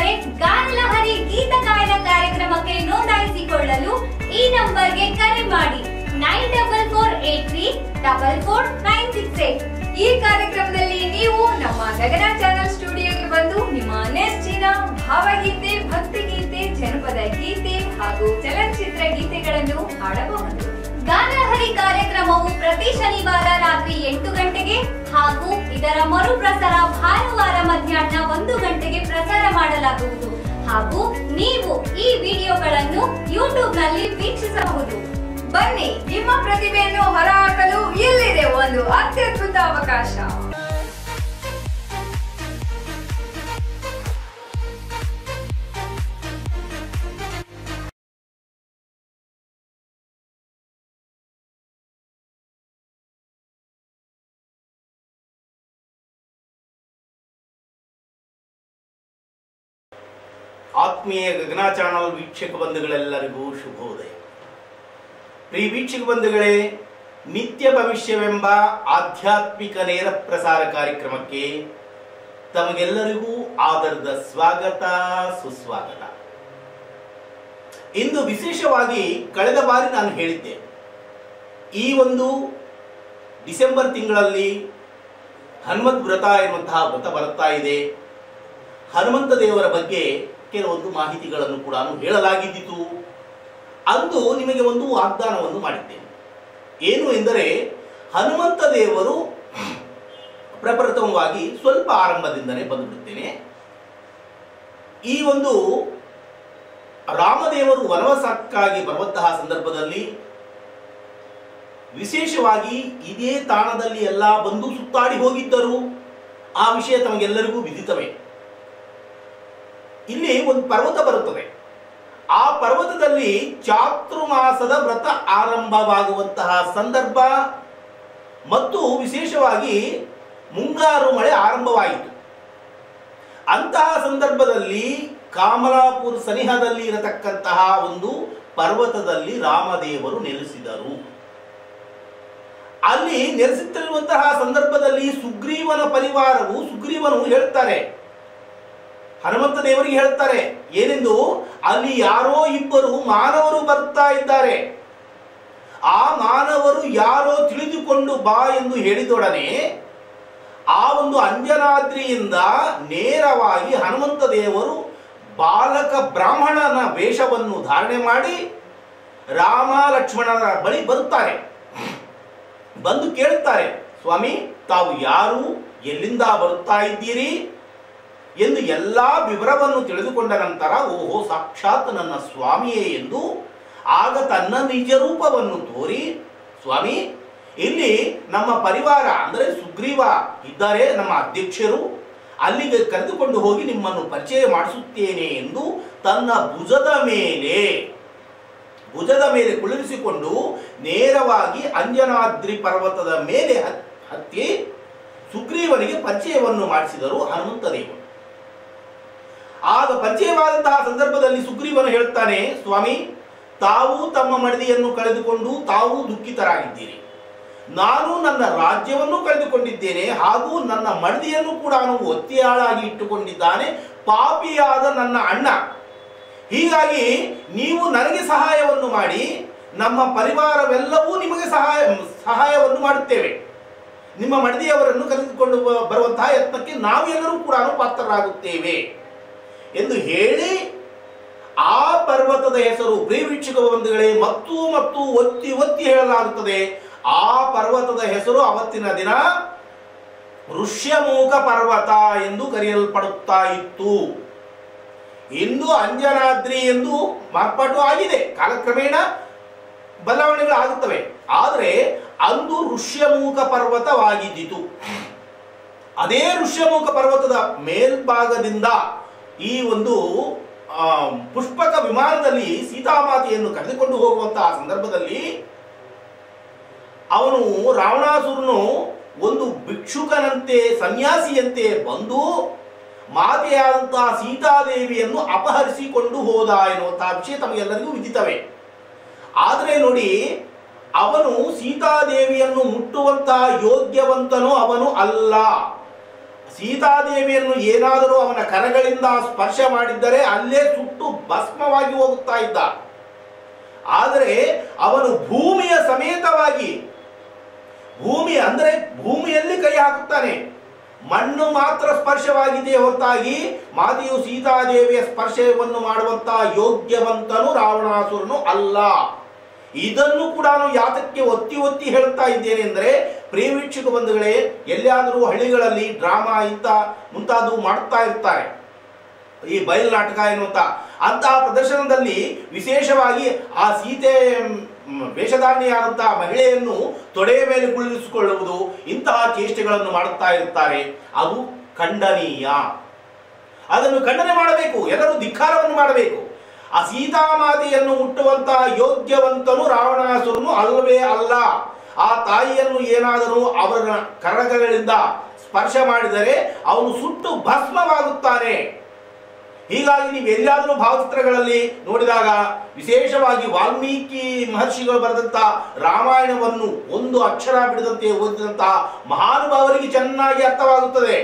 ಇದ್ದರೆ ಗಾನಲಹರಿ ಗೀತ ಗಾಯನ ಕಾರ್ಯಕ್ರಮಕ್ಕೆ ನೋಂದಾಯಿಸಿಕೊಳ್ಳಲು ಈ ನಂಬರ್ಗೆ ಕರೆ ಮಾಡಿ 9448344968। ಈ ಕಾರ್ಯಕ್ರಮದಲ್ಲಿ ನೀವು ನಮ್ಮ ಗಗನ ಚಾನೆಲ್ ಸ್ಟುಡಿಯೋಗೆ ಬಂದು ನಿಮ್ಮ ನೆಚ್ಚಿನ ಭಾವಗೀತೆ, ಭಕ್ತಿಗೀತೆ, ಜನಪದ ಗೀತೆ ಹಾಗೂ ಚಲನಚಿತ್ರ ಗೀತೆಗಳನ್ನು ಹಾಡಬಹುದು। ಗಾನಲಹರಿ ಕಾರ್ಯಕ್ರಮವು ಪ್ರತಿ ಶನಿವಾರ ರಾತ್ರಿ 8 ಗಂಟೆಗೆ ಹಾಗೂ ಇದರ ಮರುಪ್ರಸಾರ ಭಾನುವಾರ ಮಧ್ಯಾಹ್ನ 1 ಗಂಟೆಗೆ ಪ್ರಸಾರ ಮಾಡಲಾಗುವುದು ಹಾಗೂ ನೀವು ಈ ವಿಡಿಯೋಗಳನ್ನು ಯೂಟ್ಯೂಬ್ ನಲ್ಲಿ ವೀಕ್ಷಿಸಬಹುದು। ಬನ್ನಿ, ನಿಮ್ಮ ಪ್ರತಿಭೆಯನ್ನು ಹೊರಹಾಕಲು ಇಲ್ಲಿದೆ ಒಂದು ಅತ್ಯದ್ಭುತ ಅವಕಾಶ। ಆತ್ಮೀಯ ಗಗನ ಚಾನಲ್ ವೀಕ್ಷಕ ಬಂಧುಗಳೆಲ್ಲರಿಗೂ ಶುಭೋದಯ। ಪ್ರಿಯ ವೀಕ್ಷಕ ಬಂಧುಗಳೇ, ನಿತ್ಯ ಭವಿಷ್ಯವೆಂಬ ಆಧ್ಯಾತ್ಮಿಕ ನೇರ ಪ್ರಸಾರ ಕಾರ್ಯಕ್ರಮಕ್ಕೆ ತಮಗೆಲ್ಲರಿಗೂ ಆದರದ ಸ್ವಾಗತ, ಸುಸ್ವಾಗತ। ಇಂದು ವಿಶೇಷವಾಗಿ ಕಳೆದ ಬಾರಿ ನಾನು ಹೇಳಿದ್ದೆ, ಈ ಒಂದು ಡಿಸೆಂಬರ್ ತಿಂಗಳಲ್ಲಿ ಹನುಮತ್ ವ್ರತ ಎನ್ನುವಂತಹ ವ್ರತ ಬರುತ್ತಾ ಇದೆ। ಹನುಮಂತ ದೇವರ ಬಗ್ಗೆ ಕೆಲವೊಂದು ಮಾಹಿತಿಗಳನ್ನು ಕೂಡ ಹೇಳಲಾಗಿದ್ದಿತು। ಅಂದು ನಿಮಗೆ ಒಂದು ವಾಗ್ದಾನವನ್ನು ಮಾಡಿದ್ದೇನೆ, ಏನು ಎಂದರೆ ಹನುಮಂತ ದೇವರು ಪ್ರಪ್ರಥಮವಾಗಿ ಸ್ವಲ್ಪ ಆರಂಭದಿಂದಲೇ ಬಂದುಬಿಡುತ್ತೇನೆ। ಈ ಒಂದು ರಾಮದೇವರು ವನವಾಸಕ್ಕಾಗಿ ಬರುವಂತಹ ಸಂದರ್ಭದಲ್ಲಿ ವಿಶೇಷವಾಗಿ ಇದೇ ತಾಣದಲ್ಲಿ ಎಲ್ಲ ಬಂದು ಸುತ್ತಾಡಿ ಹೋಗಿದ್ದರು, ಆ ವಿಷಯ ತಮಗೆಲ್ಲರಿಗೂ ವಿದಿತವೇ। ಇಲ್ಲಿ ಒಂದು ಪರ್ವತ ಬರುತ್ತದೆ, ಆ ಪರ್ವತದಲ್ಲಿ ಚಾತುರ್ಮಾಸದ ವ್ರತ ಆರಂಭವಾಗುವಂತಹ ಸಂದರ್ಭ ಮತ್ತು ವಿಶೇಷವಾಗಿ ಮುಂಗಾರು ಮಳೆ ಆರಂಭವಾಯಿತು। ಅಂತಹ ಸಂದರ್ಭದಲ್ಲಿ ಕಾಮಲಾಪುರ ಸನಿಹದಲ್ಲಿ ಇರತಕ್ಕಂತಹ ಒಂದು ಪರ್ವತದಲ್ಲಿ ರಾಮದೇವರು ನೆಲೆಸಿದರು। ಅಲ್ಲಿ ನೆಲೆಸುತ್ತಿರುವಂತಹ ಸಂದರ್ಭದಲ್ಲಿ ಸುಗ್ರೀವನ ಪರಿವಾರವು ಸುಗ್ರೀವನು ಹೇಳ್ತಾರೆ, ಹನುಮಂತ ದೇವರಿಗೆ ಹೇಳ್ತಾರೆ ಏನೆಂದು, ಅಲ್ಲಿ ಯಾರೋ ಇಬ್ಬರು ಮಾನವರು ಬರ್ತಾ ಇದ್ದಾರೆ, ಆ ಮಾನವರು ಯಾರೋ ತಿಳಿದುಕೊಂಡು ಬಾ ಎಂದು ಹೇಳಿದೊಡನೆ ಆ ಒಂದು ಅಂಜನಾದ್ರಿಯಿಂದ ನೇರವಾಗಿ ಹನುಮಂತ ದೇವರು ಬಾಲಕ ಬ್ರಾಹ್ಮಣನ ವೇಷವನ್ನು ಧಾರಣೆ ಮಾಡಿ ರಾಮ ಲಕ್ಷ್ಮಣರ ಬಳಿ ಬರುತ್ತಾರೆ। ಬಂದು ಕೇಳುತ್ತಾರೆ, ಸ್ವಾಮಿ ತಾವು ಯಾರು, ಎಲ್ಲಿಂದ ಬರುತ್ತಾ ಇದ್ದೀರಿ ಎಂದು ಎಲ್ಲಾ ವಿವರವನ್ನು ತಿಳಿದುಕೊಂಡ ನಂತರ, ಓಹೋ ಸಾಕ್ಷಾತ್ ನನ್ನ ಸ್ವಾಮಿಯೇ ಎಂದು ಆಗ ತನ್ನ ನಿಜ ರೂಪವನ್ನು ತೋರಿ, ಸ್ವಾಮಿ ಇಲ್ಲಿ ನಮ್ಮ ಪರಿವಾರ ಅಂದರೆ ಸುಗ್ರೀವ ಇದ್ದಾರೆ, ನಮ್ಮ ಅಧ್ಯಕ್ಷರು, ಅಲ್ಲಿಗೆ ಕರೆದುಕೊಂಡು ಹೋಗಿ ನಿಮ್ಮನ್ನು ಪರಿಚಯ ಮಾಡಿಸುತ್ತೇನೆ ಎಂದು ತನ್ನ ಭುಜದ ಮೇಲೆ ಕುಳ್ಳಿರಿಸಿಕೊಂಡು ನೇರವಾಗಿ ಅಂಜನಾದ್ರಿ ಪರ್ವತದ ಮೇಲೆ ಹತ್ತಿ ಸುಗ್ರೀವನಿಗೆ ಪರಿಚಯವನ್ನು ಮಾಡಿಸಿದರು ಹನುಮಂತ ದೇವರು। ಆಗ ಪರಿಚಯವಾದಂತಹ ಸಂದರ್ಭದಲ್ಲಿ ಸುಗ್ರೀವನು ಹೇಳ್ತಾನೆ, ಸ್ವಾಮಿ ತಾವು ತಮ್ಮ ಮಡದಿಯನ್ನು ಕಳೆದುಕೊಂಡು ತಾವು ದುಃಖಿತರಾಗಿದ್ದೀರಿ, ನಾನು ನನ್ನ ರಾಜ್ಯವನ್ನು ಕಳೆದುಕೊಂಡಿದ್ದೇನೆ ಹಾಗೂ ನನ್ನ ಮಡದಿಯನ್ನು ಕೂಡ ಒತ್ತೆಯಾಳಾಗಿ ಇಟ್ಟುಕೊಂಡಿದ್ದಾನೆ ಪಾಪಿಯಾದ ನನ್ನ ಅಣ್ಣ, ಹೀಗಾಗಿ ನೀವು ನನಗೆ ಸಹಾಯವನ್ನು ಮಾಡಿ ನಮ್ಮ ಪರಿವಾರವೆಲ್ಲವೂ ನಿಮಗೆ ಸಹಾಯವನ್ನು ಮಾಡುತ್ತೇವೆ, ನಿಮ್ಮ ಮಡದಿಯವರನ್ನು ಕರೆದುಕೊಂಡು ಬರುವಂತಹ ಯತ್ನಕ್ಕೆ ನಾವೆಲ್ಲರೂ ಕೂಡ ಪಾತ್ರರಾಗುತ್ತೇವೆ ಎಂದು ಹೇಳಿ ಆ ಪರ್ವತದ ಹೆಸರು ಪ್ರಿಯ ವೀಕ್ಷಕ ಬಂಧುಗಳೇ ಮತ್ತು ಮತ್ತು ಒತ್ತಿ ಒತ್ತಿ ಹೇಳಲಾಗುತ್ತದೆ, ಆ ಪರ್ವತದ ಹೆಸರು ಅವತ್ತಿನ ದಿನ ಋಷ್ಯಮುಖ ಪರ್ವತ ಎಂದು ಕರೆಯಲ್ಪಡುತ್ತಾ ಇತ್ತು। ಇಂದು ಅಂಜನಾದ್ರಿ ಎಂದು ಮಾರ್ಪಾಟು ಆಗಿದೆ, ಕಾಲಕ್ರಮೇಣ ಬದಲಾವಣೆಗಳು ಆಗುತ್ತವೆ, ಆದರೆ ಅಂದು ಋಷ್ಯಮುಖ ಪರ್ವತವಾಗಿದ್ದಿತು। ಅದೇ ಋಷ್ಯಮುಖ ಪರ್ವತದ ಮೇಲ್ಭಾಗದಿಂದ ಈ ಒಂದು ಪುಷ್ಪಕ ವಿಮಾನದಲ್ಲಿ ಸೀತಾಮಾತೆಯನ್ನು ಕರೆದುಕೊಂಡು ಹೋಗುವಂತಹ ಸಂದರ್ಭದಲ್ಲಿ ಅವನು ರಾವಣಾಸುರನು ಒಂದು ಭಿಕ್ಷುಕನಂತೆ ಸನ್ಯಾಸಿಯಂತೆ ಬಂದು ಮಾತೆಯಾದಂತಹ ಸೀತಾದೇವಿಯನ್ನು ಅಪಹರಿಸಿಕೊಂಡು ಹೋದ ಎನ್ನುವಂತಹ ವಿಷಯ ತಮಗೆಲ್ಲರಿಗೂ ವಿದಿತವೇ। ಆದರೆ ನೋಡಿ, ಅವನು ಸೀತಾದೇವಿಯನ್ನು ಮುಟ್ಟುವಂತಹ ಯೋಗ್ಯವಂತನೂ ಅವನು ಅಲ್ಲ, ಸೀತಾದೇವಿಯನ್ನು ಏನಾದರೂ ಅವನ ಕರಗಳಿಂದ ಸ್ಪರ್ಶ ಮಾಡಿದ್ದರೆ ಅಲ್ಲೇ ಸುಟ್ಟು ಭಸ್ಮವಾಗಿ ಹೋಗುತ್ತಾ ಇದ್ದ. ಆದರೆ ಅವನು ಭೂಮಿಯ ಸಮೇತವಾಗಿ ಭೂಮಿಯಲ್ಲಿ ಕೈ ಹಾಕುತ್ತಾನೆ. ಮಣ್ಣು ಮಾತ್ರ ಸ್ಪರ್ಶವಾಗಿದೆ ಹೊರತಾಗಿ ಮಾತೆಯು ಸೀತಾದೇವಿಯ ಸ್ಪರ್ಶವನ್ನು ಮಾಡುವಂತಹ ಯೋಗ್ಯವಂತನು ರಾವಣಾಸುರನು ಅಲ್ಲ. ಇದನ್ನು ಕೂಡ ನಾನು ಯಾತಕ್ಕೆ ಒತ್ತಿ ಒತ್ತಿ ಹೇಳ್ತಾ ಇದ್ದೇನೆ ಅಂದರೆ, ಪ್ರಿಯ ವೀಕ್ಷಕ ಬಂಧುಗಳೇ, ಎಲ್ಲಿಯಾದರೂ ಹಳ್ಳಿಗಳಲ್ಲಿ ಡ್ರಾಮಾ ಇಂಥ ಮುಂತಾದವು ಮಾಡ್ತಾ ಇರ್ತಾರೆ, ಈ ಬಯಲು ನಾಟಕ ಎನ್ನುವಂತ ಅಂತಹ ಪ್ರದರ್ಶನದಲ್ಲಿ ವಿಶೇಷವಾಗಿ ಆ ಸೀತೆ ವೇಷಧಾರಣೆಯಾದಂತಹ ಮಹಿಳೆಯನ್ನು ತೊಡೆಯ ಮೇಲೆ ಕುಳ್ಳಿರಿಸಿಕೊಳ್ಳುವುದು, ಇಂತಹ ಚೇಷ್ಟೆಗಳನ್ನು ಮಾಡುತ್ತಾ ಇರುತ್ತಾರೆ. ಅದು ಖಂಡನೀಯ. ಅದನ್ನು ಖಂಡನೆ ಮಾಡಬೇಕು, ಎಲ್ಲರೂ ಧಿಕ್ಕಾರವನ್ನು ಮಾಡಬೇಕು. ಆ ಸೀತಾಮಾತೆಯನ್ನು ಮುಟ್ಟುವಂತಹ ಯೋಗ್ಯವಂತನು ರಾವಣಾಸುರನು ಅಲ್ಲವೇ ಅಲ್ಲ. ಆ ತಾಯಿಯನ್ನು ಏನಾದರೂ ಅವರ ಕರಗಳಿಂದ ಸ್ಪರ್ಶ ಮಾಡಿದರೆ ಅವನು ಸುಟ್ಟು ಭಸ್ಮವಾಗುತ್ತಾನೆ. ಹೀಗಾಗಿ ನೀವು ಎಲ್ಲಾದರೂ ಭಾವಚಿತ್ರಗಳಲ್ಲಿ ನೋಡಿದಾಗ, ವಿಶೇಷವಾಗಿ ವಾಲ್ಮೀಕಿ ಮಹರ್ಷಿಗಳು ಬರೆದಂತಹ ರಾಮಾಯಣವನ್ನು ಒಂದು ಅಕ್ಷರ ಬಿಡದಂತೆ ಓದಿದಂತಹ ಮಹಾನುಭಾವರಿಗೆ ಚೆನ್ನಾಗಿ ಅರ್ಥವಾಗುತ್ತದೆ.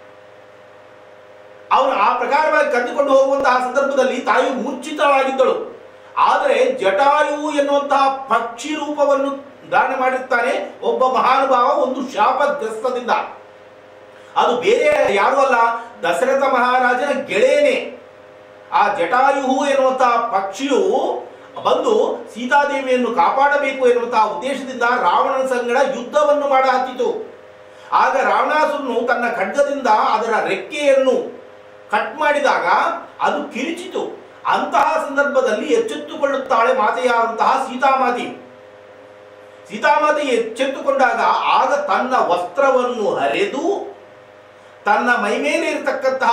ಅವನು ಆ ಪ್ರಕಾರವಾಗಿ ಕರೆದುಕೊಂಡು ಹೋಗುವಂತಹ ಸಂದರ್ಭದಲ್ಲಿ ತಾಯಿ ಮೂರ್ಛಿತಳಾಗಿದ್ದಳು. ಆದರೆ ಜಟಾಯು ಎನ್ನುವಂತಹ ಪಕ್ಷಿ ರೂಪವನ್ನು ಧಾರಣೆ ಮಾಡಿರ್ತಾನೆ ಒಬ್ಬ ಮಹಾನುಭಾವ, ಒಂದು ಶಾಪಗ್ರಸ್ತದಿಂದ. ಅದು ಬೇರೆ ಯಾರು ಅಲ್ಲ, ದಶರಥ ಮಹಾರಾಜನ ಗೆಳೆಯನೇ. ಆ ಜಟಾಯು ಎನ್ನುವಂತಹ ಪಕ್ಷಿಯು ಬಂದು ಸೀತಾದೇವಿಯನ್ನು ಕಾಪಾಡಬೇಕು ಎನ್ನುವಂತಹ ಉದ್ದೇಶದಿಂದ ರಾವಣನ ಸಂಗಡ ಯುದ್ಧವನ್ನು ಮಾಡ ಹತ್ತಿತು. ಆಗ ರಾವಣಾಸುರನು ತನ್ನ ಖಡ್ಗದಿಂದ ಅದರ ರೆಕ್ಕೆಯನ್ನು ಕಟ್ ಮಾಡಿದಾಗ ಅದು ಕಿರಿಚಿತು. ಅಂತಹ ಸಂದರ್ಭದಲ್ಲಿ ಎಚ್ಚೆತ್ತುಕೊಳ್ಳುತ್ತಾಳೆ ಮಾತೆಯಾದಂತಹ ಸೀತಾಮಾತೆ ಎಚ್ಚೆತ್ತುಕೊಂಡಾಗ ಆಗ ತನ್ನ ವಸ್ತ್ರವನ್ನು ಹರಿದು ತನ್ನ ಮೈ ಮೇಲೆ ಇರತಕ್ಕಂತಹ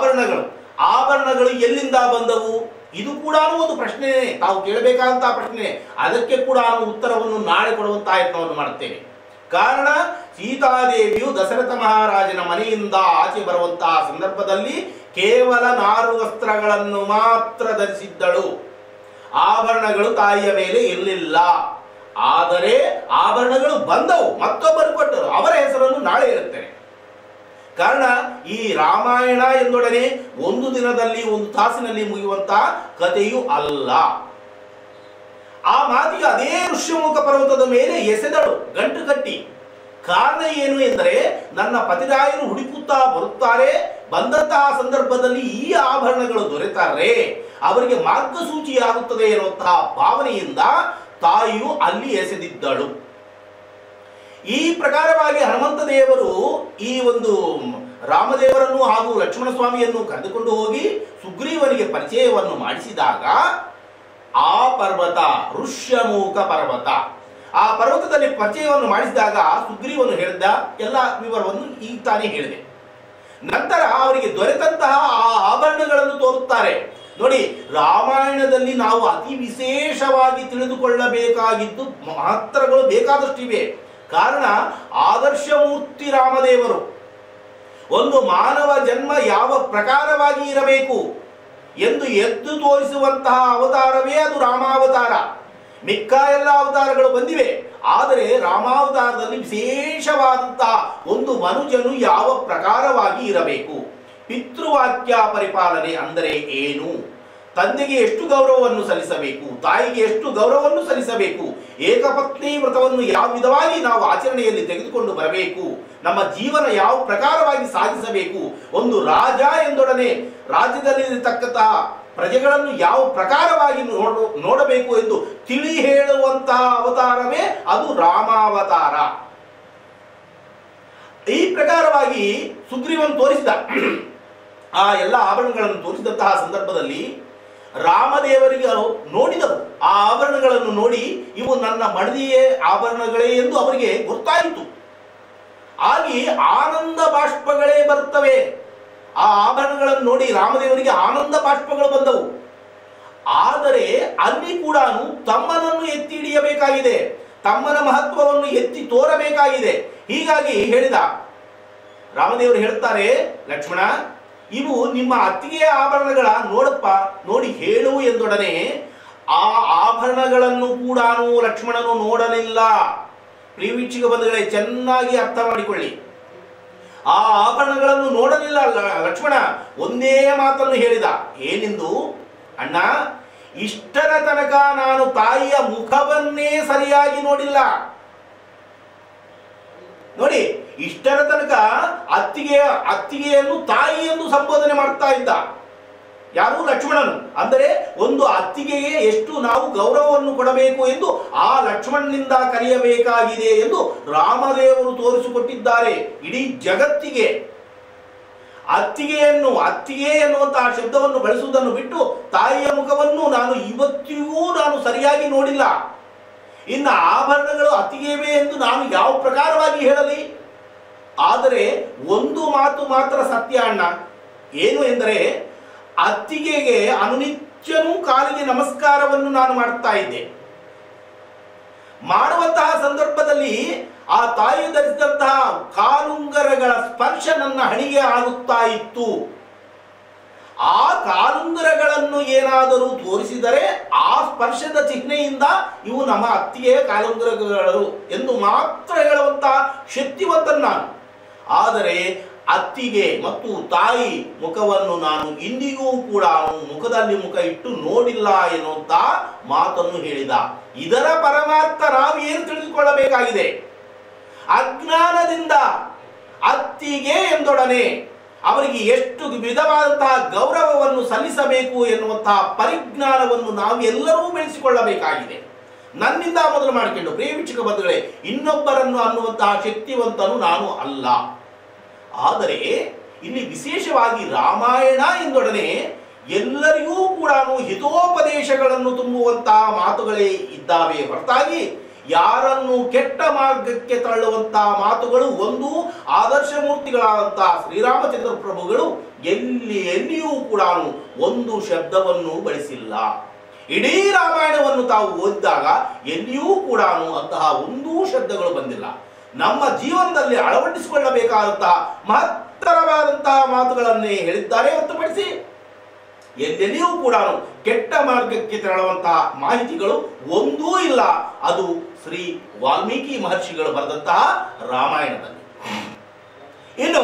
ಆಭರಣಗಳು ಎಲ್ಲಿಂದ ಬಂದವು? ಇದು ಕೂಡ ಒಂದು ಪ್ರಶ್ನೆ, ತಾವು ಕೇಳಬೇಕಾದಂತಹ ಪ್ರಶ್ನೆ. ಅದಕ್ಕೆ ಕೂಡ ಉತ್ತರವನ್ನು ನಾಳೆ ಕೊಡುವಂತಹ ಯತ್ನವನ್ನು ಮಾಡುತ್ತೇನೆ. ಕಾರಣ, ಸೀತಾದೇವಿಯು ದಶರಥ ಮಹಾರಾಜನ ಮನೆಯಿಂದ ಆಚೆ ಬರುವಂತಹ ಸಂದರ್ಭದಲ್ಲಿ ಕೇವಲ ನಾರು ವಸ್ತ್ರಗಳನ್ನು ಮಾತ್ರ ಧರಿಸಿದ್ದಳು. ಆಭರಣಗಳು ತಾಯಿಯ ಮೇಲೆ ಇರಲಿಲ್ಲ. ಆದರೆ ಆಭರಣಗಳು ಬಂದವು, ಮತ್ತೊಬ್ಬರು ಕೊಟ್ಟರು. ಅವರ ಹೆಸರನ್ನು ನಾಳೆ ಹೇಳುತ್ತೇನೆ. ಕಾರಣ, ಈ ರಾಮಾಯಣ ಎಂದೊಡನೆ ಒಂದು ದಿನದಲ್ಲಿ ಒಂದು ತಾಸಿನಲ್ಲಿ ಮುಗಿಯುವಂತಹ ಕಥೆಯೂ ಅಲ್ಲ. ಆ ಮಾತಿಗೆ ಅದೇ ಋಷ್ಯಮುಖ ಪರ್ವತದ ಮೇಲೆ ಎಸೆದಳು ಗಂಟು ಕಟ್ಟಿ. ಕಾರಣ ಏನು ಎಂದರೆ, ನನ್ನ ಪತಿರಾಯರು ಹುಡುಕುತ್ತಾ ಬರುತ್ತಾರೆ, ಬಂದಂತಹ ಸಂದರ್ಭದಲ್ಲಿ ಈ ಆಭರಣಗಳು ದೊರೆತಾರೆ, ಅವರಿಗೆ ಮಾರ್ಗಸೂಚಿಯಾಗುತ್ತದೆ ಎನ್ನುವಂತಹ ಭಾವನೆಯಿಂದ ತಾಯಿಯು ಅಲ್ಲಿ ಎಸೆದಿದ್ದಳು. ಈ ಪ್ರಕಾರವಾಗಿ ಹನುಮಂತ ದೇವರು ಈ ಒಂದು ರಾಮದೇವರನ್ನು ಹಾಗೂ ಲಕ್ಷ್ಮಣ ಸ್ವಾಮಿಯನ್ನು ಕರೆದುಕೊಂಡು ಹೋಗಿ ಸುಗ್ರೀವನಿಗೆ ಪರಿಚಯವನ್ನು ಮಾಡಿಸಿದಾಗ, ಆ ಪರ್ವತ ಋಷ್ಯಮುಖ ಪರ್ವತ, ಆ ಪರ್ವತದಲ್ಲಿ ಪರಿಚಯವನ್ನು ಮಾಡಿಸಿದಾಗ ಸುಗ್ರೀವನು ಹೇಳಿದ ಎಲ್ಲ ವಿವರವನ್ನು ಈಗ ತಾನೇ ಹೇಳಿದೆ. ನಂತರ ಅವರಿಗೆ ದೊರೆತಂತಹ ಆ ಆಭರಣಗಳನ್ನು ತೋರುತ್ತಾರೆ. ನೋಡಿ, ರಾಮಾಯಣದಲ್ಲಿ ನಾವು ಅತಿ ವಿಶೇಷವಾಗಿ ತಿಳಿದುಕೊಳ್ಳಬೇಕಾಗಿದ್ದು ಮಹತ್ತರಗಳು ಬೇಕಾದಷ್ಟಿವೆ. ಕಾರಣ, ಆದರ್ಶಮೂರ್ತಿ ರಾಮದೇವರು ಒಂದು ಮಾನವ ಜನ್ಮ ಯಾವ ಪ್ರಕಾರವಾಗಿ ಇರಬೇಕು ಎಂದು ಎದ್ದು ತೋರಿಸುವಂತಹ ಅವತಾರವೇ ಅದು ರಾಮಾವತಾರ. ಮಿಕ್ಕ ಎಲ್ಲ ಅವತಾರಗಳು ಬಂದಿವೆ, ಆದರೆ ರಾಮಾವತಾರದಲ್ಲಿ ವಿಶೇಷವಾದಂತಹ ಒಂದು ಮನುಜನು ಯಾವ ಪ್ರಕಾರವಾಗಿ ಇರಬೇಕು. ಪಿತೃವಾಕ್ಯ ಪರಿಪಾಲನೆ ಅಂದರೆ ಏನು? ತಂದೆಗೆ ಎಷ್ಟು ಗೌರವವನ್ನು ಸಲ್ಲಿಸಬೇಕು, ತಾಯಿಗೆ ಎಷ್ಟು ಗೌರವವನ್ನು ಸಲ್ಲಿಸಬೇಕು, ಏಕಪತ್ನಿ ವ್ರತವನ್ನು ಯಾವ ವಿಧವಾಗಿ ನಾವು ಆಚರಣೆಯಲ್ಲಿ ತೆಗೆದುಕೊಂಡು ಬರಬೇಕು, ನಮ್ಮ ಜೀವನ ಯಾವ ಪ್ರಕಾರವಾಗಿ ಸಾಗಿಸಬೇಕು, ಒಂದು ರಾಜ ಎಂದೊಡನೆ ರಾಜ್ಯದಲ್ಲಿರತಕ್ಕಂತಹ ಪ್ರಜೆಗಳನ್ನು ಯಾವ ಪ್ರಕಾರವಾಗಿ ನೋಡಬೇಕು ಎಂದು ತಿಳಿ ಹೇಳುವಂತಹ ಅವತಾರವೇ ಅದು ರಾಮಾವತಾರ. ಈ ಪ್ರಕಾರವಾಗಿ ಸುಗ್ರೀವನು ತೋರಿಸಿದ ಆ ಎಲ್ಲ ಆಭರಣಗಳನ್ನು ತೋರಿಸಿದಂತಹ ಸಂದರ್ಭದಲ್ಲಿ ರಾಮದೇವರಿಗೆ ನೋಡಿದರು. ಆ ಆಭರಣಗಳನ್ನು ನೋಡಿ ಇವು ನನ್ನ ಮಡದಿಯೇ ಆಭರಣಗಳೇ ಎಂದು ಅವರಿಗೆ ಗೊತ್ತಾಯಿತು. ಆಗಿ ಆನಂದ ಬಾಷ್ಪಗಳೇ ಬರುತ್ತವೆ. ಆ ಆಭರಣಗಳನ್ನು ನೋಡಿ ರಾಮದೇವರಿಗೆ ಆನಂದ ಬಾಷ್ಪಗಳು ಬಂದವು. ಆದರೆ ಅಲ್ಲಿ ಕೂಡ ತಮ್ಮನನ್ನು ಎತ್ತಿ ಹಿಡಿಯಬೇಕಾಗಿದೆ, ತಮ್ಮನ ಮಹತ್ವವನ್ನು ಎತ್ತಿ ತೋರಬೇಕಾಗಿದೆ. ಹೀಗಾಗಿ ಹೇಳಿದ ರಾಮದೇವರು ಹೇಳ್ತಾರೆ, ಲಕ್ಷ್ಮಣ, ಇವು ನಿಮ್ಮ ಅತ್ತಿಗೆಯ ಆಭರಣಗಳ ನೋಡಪ್ಪ, ನೋಡಿ ಹೇಳು ಎಂದೊಡನೆ ಆ ಆಭರಣಗಳನ್ನು ಕೂಡ ಲಕ್ಷ್ಮಣನು ನೋಡಲಿಲ್ಲ. ಪ್ರಿಯ ವೀಕ್ಷಕ ಬಂಧುಗಳೇ, ಚೆನ್ನಾಗಿ ಅರ್ಥ ಮಾಡಿಕೊಳ್ಳಿ. ಆ ಆಭರಣಗಳನ್ನು ನೋಡಲಿಲ್ಲ ಲಕ್ಷ್ಮಣ. ಒಂದೇ ಮಾತನ್ನು ಹೇಳಿದ, ಏನೆಂದು? ಅಣ್ಣ, ಇಷ್ಟರ ತನಕ ನಾನು ತಾಯಿಯ ಮುಖವನ್ನೇ ಸರಿಯಾಗಿ ನೋಡಿಲ್ಲ. ನೋಡಿ, ಇಷ್ಟರ ತನಕ ಅತ್ತಿಗೆಯನ್ನು ತಾಯಿ ಎಂದು ಸಂಬೋಧನೆ ಮಾಡ್ತಾ ಇದ್ದ ಯಾರು? ಲಕ್ಷ್ಮಣನು. ಅಂದರೆ ಒಂದು ಅತ್ತಿಗೆಗೆ ಎಷ್ಟು ನಾವು ಗೌರವವನ್ನು ಕೊಡಬೇಕು ಎಂದು ಆ ಲಕ್ಷ್ಮಣನಿಂದ ಕಲಿಯಬೇಕಾಗಿದೆ ಎಂದು ರಾಮದೇವರು ತೋರಿಸಿಕೊಟ್ಟಿದ್ದಾರೆ ಇಡೀ ಜಗತ್ತಿಗೆ. ಅತ್ತಿಗೆ ಎನ್ನುವಂತಹ ಶಬ್ದವನ್ನು ಬಳಸುವುದನ್ನು ಬಿಟ್ಟು ತಾಯಿಯ ಮುಖವನ್ನು ನಾನು ಇವತ್ತಿಗೂ ಸರಿಯಾಗಿ ನೋಡಿಲ್ಲ. ಇನ್ನು ಆಭರಣಗಳು ಅತ್ತಿಗೆವೇ ಎಂದು ನಾನು ಯಾವ ಪ್ರಕಾರವಾಗಿ ಹೇಳಲಿ? ಆದರೆ ಒಂದು ಮಾತು ಮಾತ್ರ ಸತ್ಯ ಅಣ್ಣ. ಏನು ಎಂದರೆ, ಅತ್ತಿಗೆಗೆ ಅನುನಿತ್ಯನೂ ಕಾಲಿಗೆ ನಮಸ್ಕಾರವನ್ನು ನಾನು ಮಾಡ್ತಾ ಇದ್ದೆ. ಮಾಡುವಂತಹ ಸಂದರ್ಭದಲ್ಲಿ ಆ ತಾಯಿ ಧರಿಸಿದಂತಹ ಕಾಲುಂಗರಗಳ ಸ್ಪರ್ಶ ನನ್ನ ಹಣಿಗೆ ಆಗುತ್ತಾ ಇತ್ತು. ಆ ಕಾಲುಂಗರಗಳನ್ನು ಏನಾದರೂ ತೋರಿಸಿದರೆ ಆ ಸ್ಪರ್ಶದ ಚಿಹ್ನೆಯಿಂದ ಇವು ನಮ್ಮ ಅತ್ತಿಗೆಯ ಕಾಲುಂಗರಗಳು ಎಂದು ಮಾತ್ರ ಹೇಳುವಂತಹ ಶಕ್ತಿವಂತನು ನಾನು. ಆದರೆ ಅತ್ತಿಗೆ ಮತ್ತು ತಾಯಿ ಮುಖವನ್ನು ನಾನು ಇಂದಿಗೂ ಕೂಡ ಮುಖದಲ್ಲಿ ಮುಖ ಇಟ್ಟು ನೋಡಿಲ್ಲ ಎನ್ನುವಂತ ಮಾತನ್ನು ಹೇಳಿದ. ಇದರ ಪರಮಾರ್ಥ ನಾವು ಏನು ತಿಳಿದುಕೊಳ್ಳಬೇಕಾಗಿದೆ? ಅಜ್ಞಾನದಿಂದ ಅತ್ತಿಗೆ ಎಂದೊಡನೆ ಅವರಿಗೆ ಎಷ್ಟು ವಿಧವಾದಂತಹ ಗೌರವವನ್ನು ಸಲ್ಲಿಸಬೇಕು ಎನ್ನುವಂತಹ ಪರಿಜ್ಞಾನವನ್ನು ನಾವು ಎಲ್ಲರೂ ಬೆಳೆಸಿಕೊಳ್ಳಬೇಕಾಗಿದೆ. ನನ್ನಿಂದ ಮೊದಲು ಮಾಡಿಕೊಂಡು ಪ್ರಿಯ ವೀಕ್ಷಕ ಬಂಧುಗಳೇ, ಇನ್ನೊಬ್ಬರನ್ನು ಅನ್ನುವಂತಹ ಶಕ್ತಿವಂತನು ನಾನು ಅಲ್ಲ. ಆದರೆ ಇಲ್ಲಿ ವಿಶೇಷವಾಗಿ ರಾಮಾಯಣ ಎಂದೊಡನೆ ಎಲ್ಲರಿಗೂ ಕೂಡ ಹಿತೋಪದೇಶಗಳನ್ನು ತುಂಬುವಂತಹ ಮಾತುಗಳೇ ಇದ್ದಾವೆ ಹೊರತಾಗಿ ಯಾರನ್ನು ಕೆಟ್ಟ ಮಾರ್ಗಕ್ಕೆ ತಳ್ಳುವಂತಹ ಮಾತುಗಳು ಒಂದು ಆದರ್ಶ ಮೂರ್ತಿಗಳಾದಂತಹ ಶ್ರೀರಾಮಚಂದ್ರ ಪ್ರಭುಗಳು ಎಲ್ಲಿಯೂ ಕೂಡ ಒಂದು ಶಬ್ದವನ್ನು ಬಳಸಿಲ್ಲ. ಇಡೀ ರಾಮಾಯಣವನ್ನು ತಾವು ಓದಿದಾಗ ಎಲ್ಲಿಯೂ ಕೂಡ ಅಂತಹ ಒಂದೂ ಶಬ್ದಗಳು ಬಂದಿಲ್ಲ. ನಮ್ಮ ಜೀವನದಲ್ಲಿ ಅಳವಡಿಸಿಕೊಳ್ಳಬೇಕಾದಂತಹ ಮಹತ್ತರವಾದಂತಹ ಮಾತುಗಳನ್ನೇ ಹೇಳಿದ್ದಾರೆ ಹೊರತುಪಡಿಸಿ ಎಲ್ಲೆಲ್ಲಿಯೂ ಕೂಡ ಕೆಟ್ಟ ಮಾರ್ಗಕ್ಕೆ ತೆರಳುವಂತಹ ಮಾಹಿತಿಗಳು ಒಂದೂ ಇಲ್ಲ. ಅದು ಶ್ರೀ ವಾಲ್ಮೀಕಿ ಮಹರ್ಷಿಗಳು ಬರೆದಂತಹ ರಾಮಾಯಣದಲ್ಲಿ. ಇನ್ನು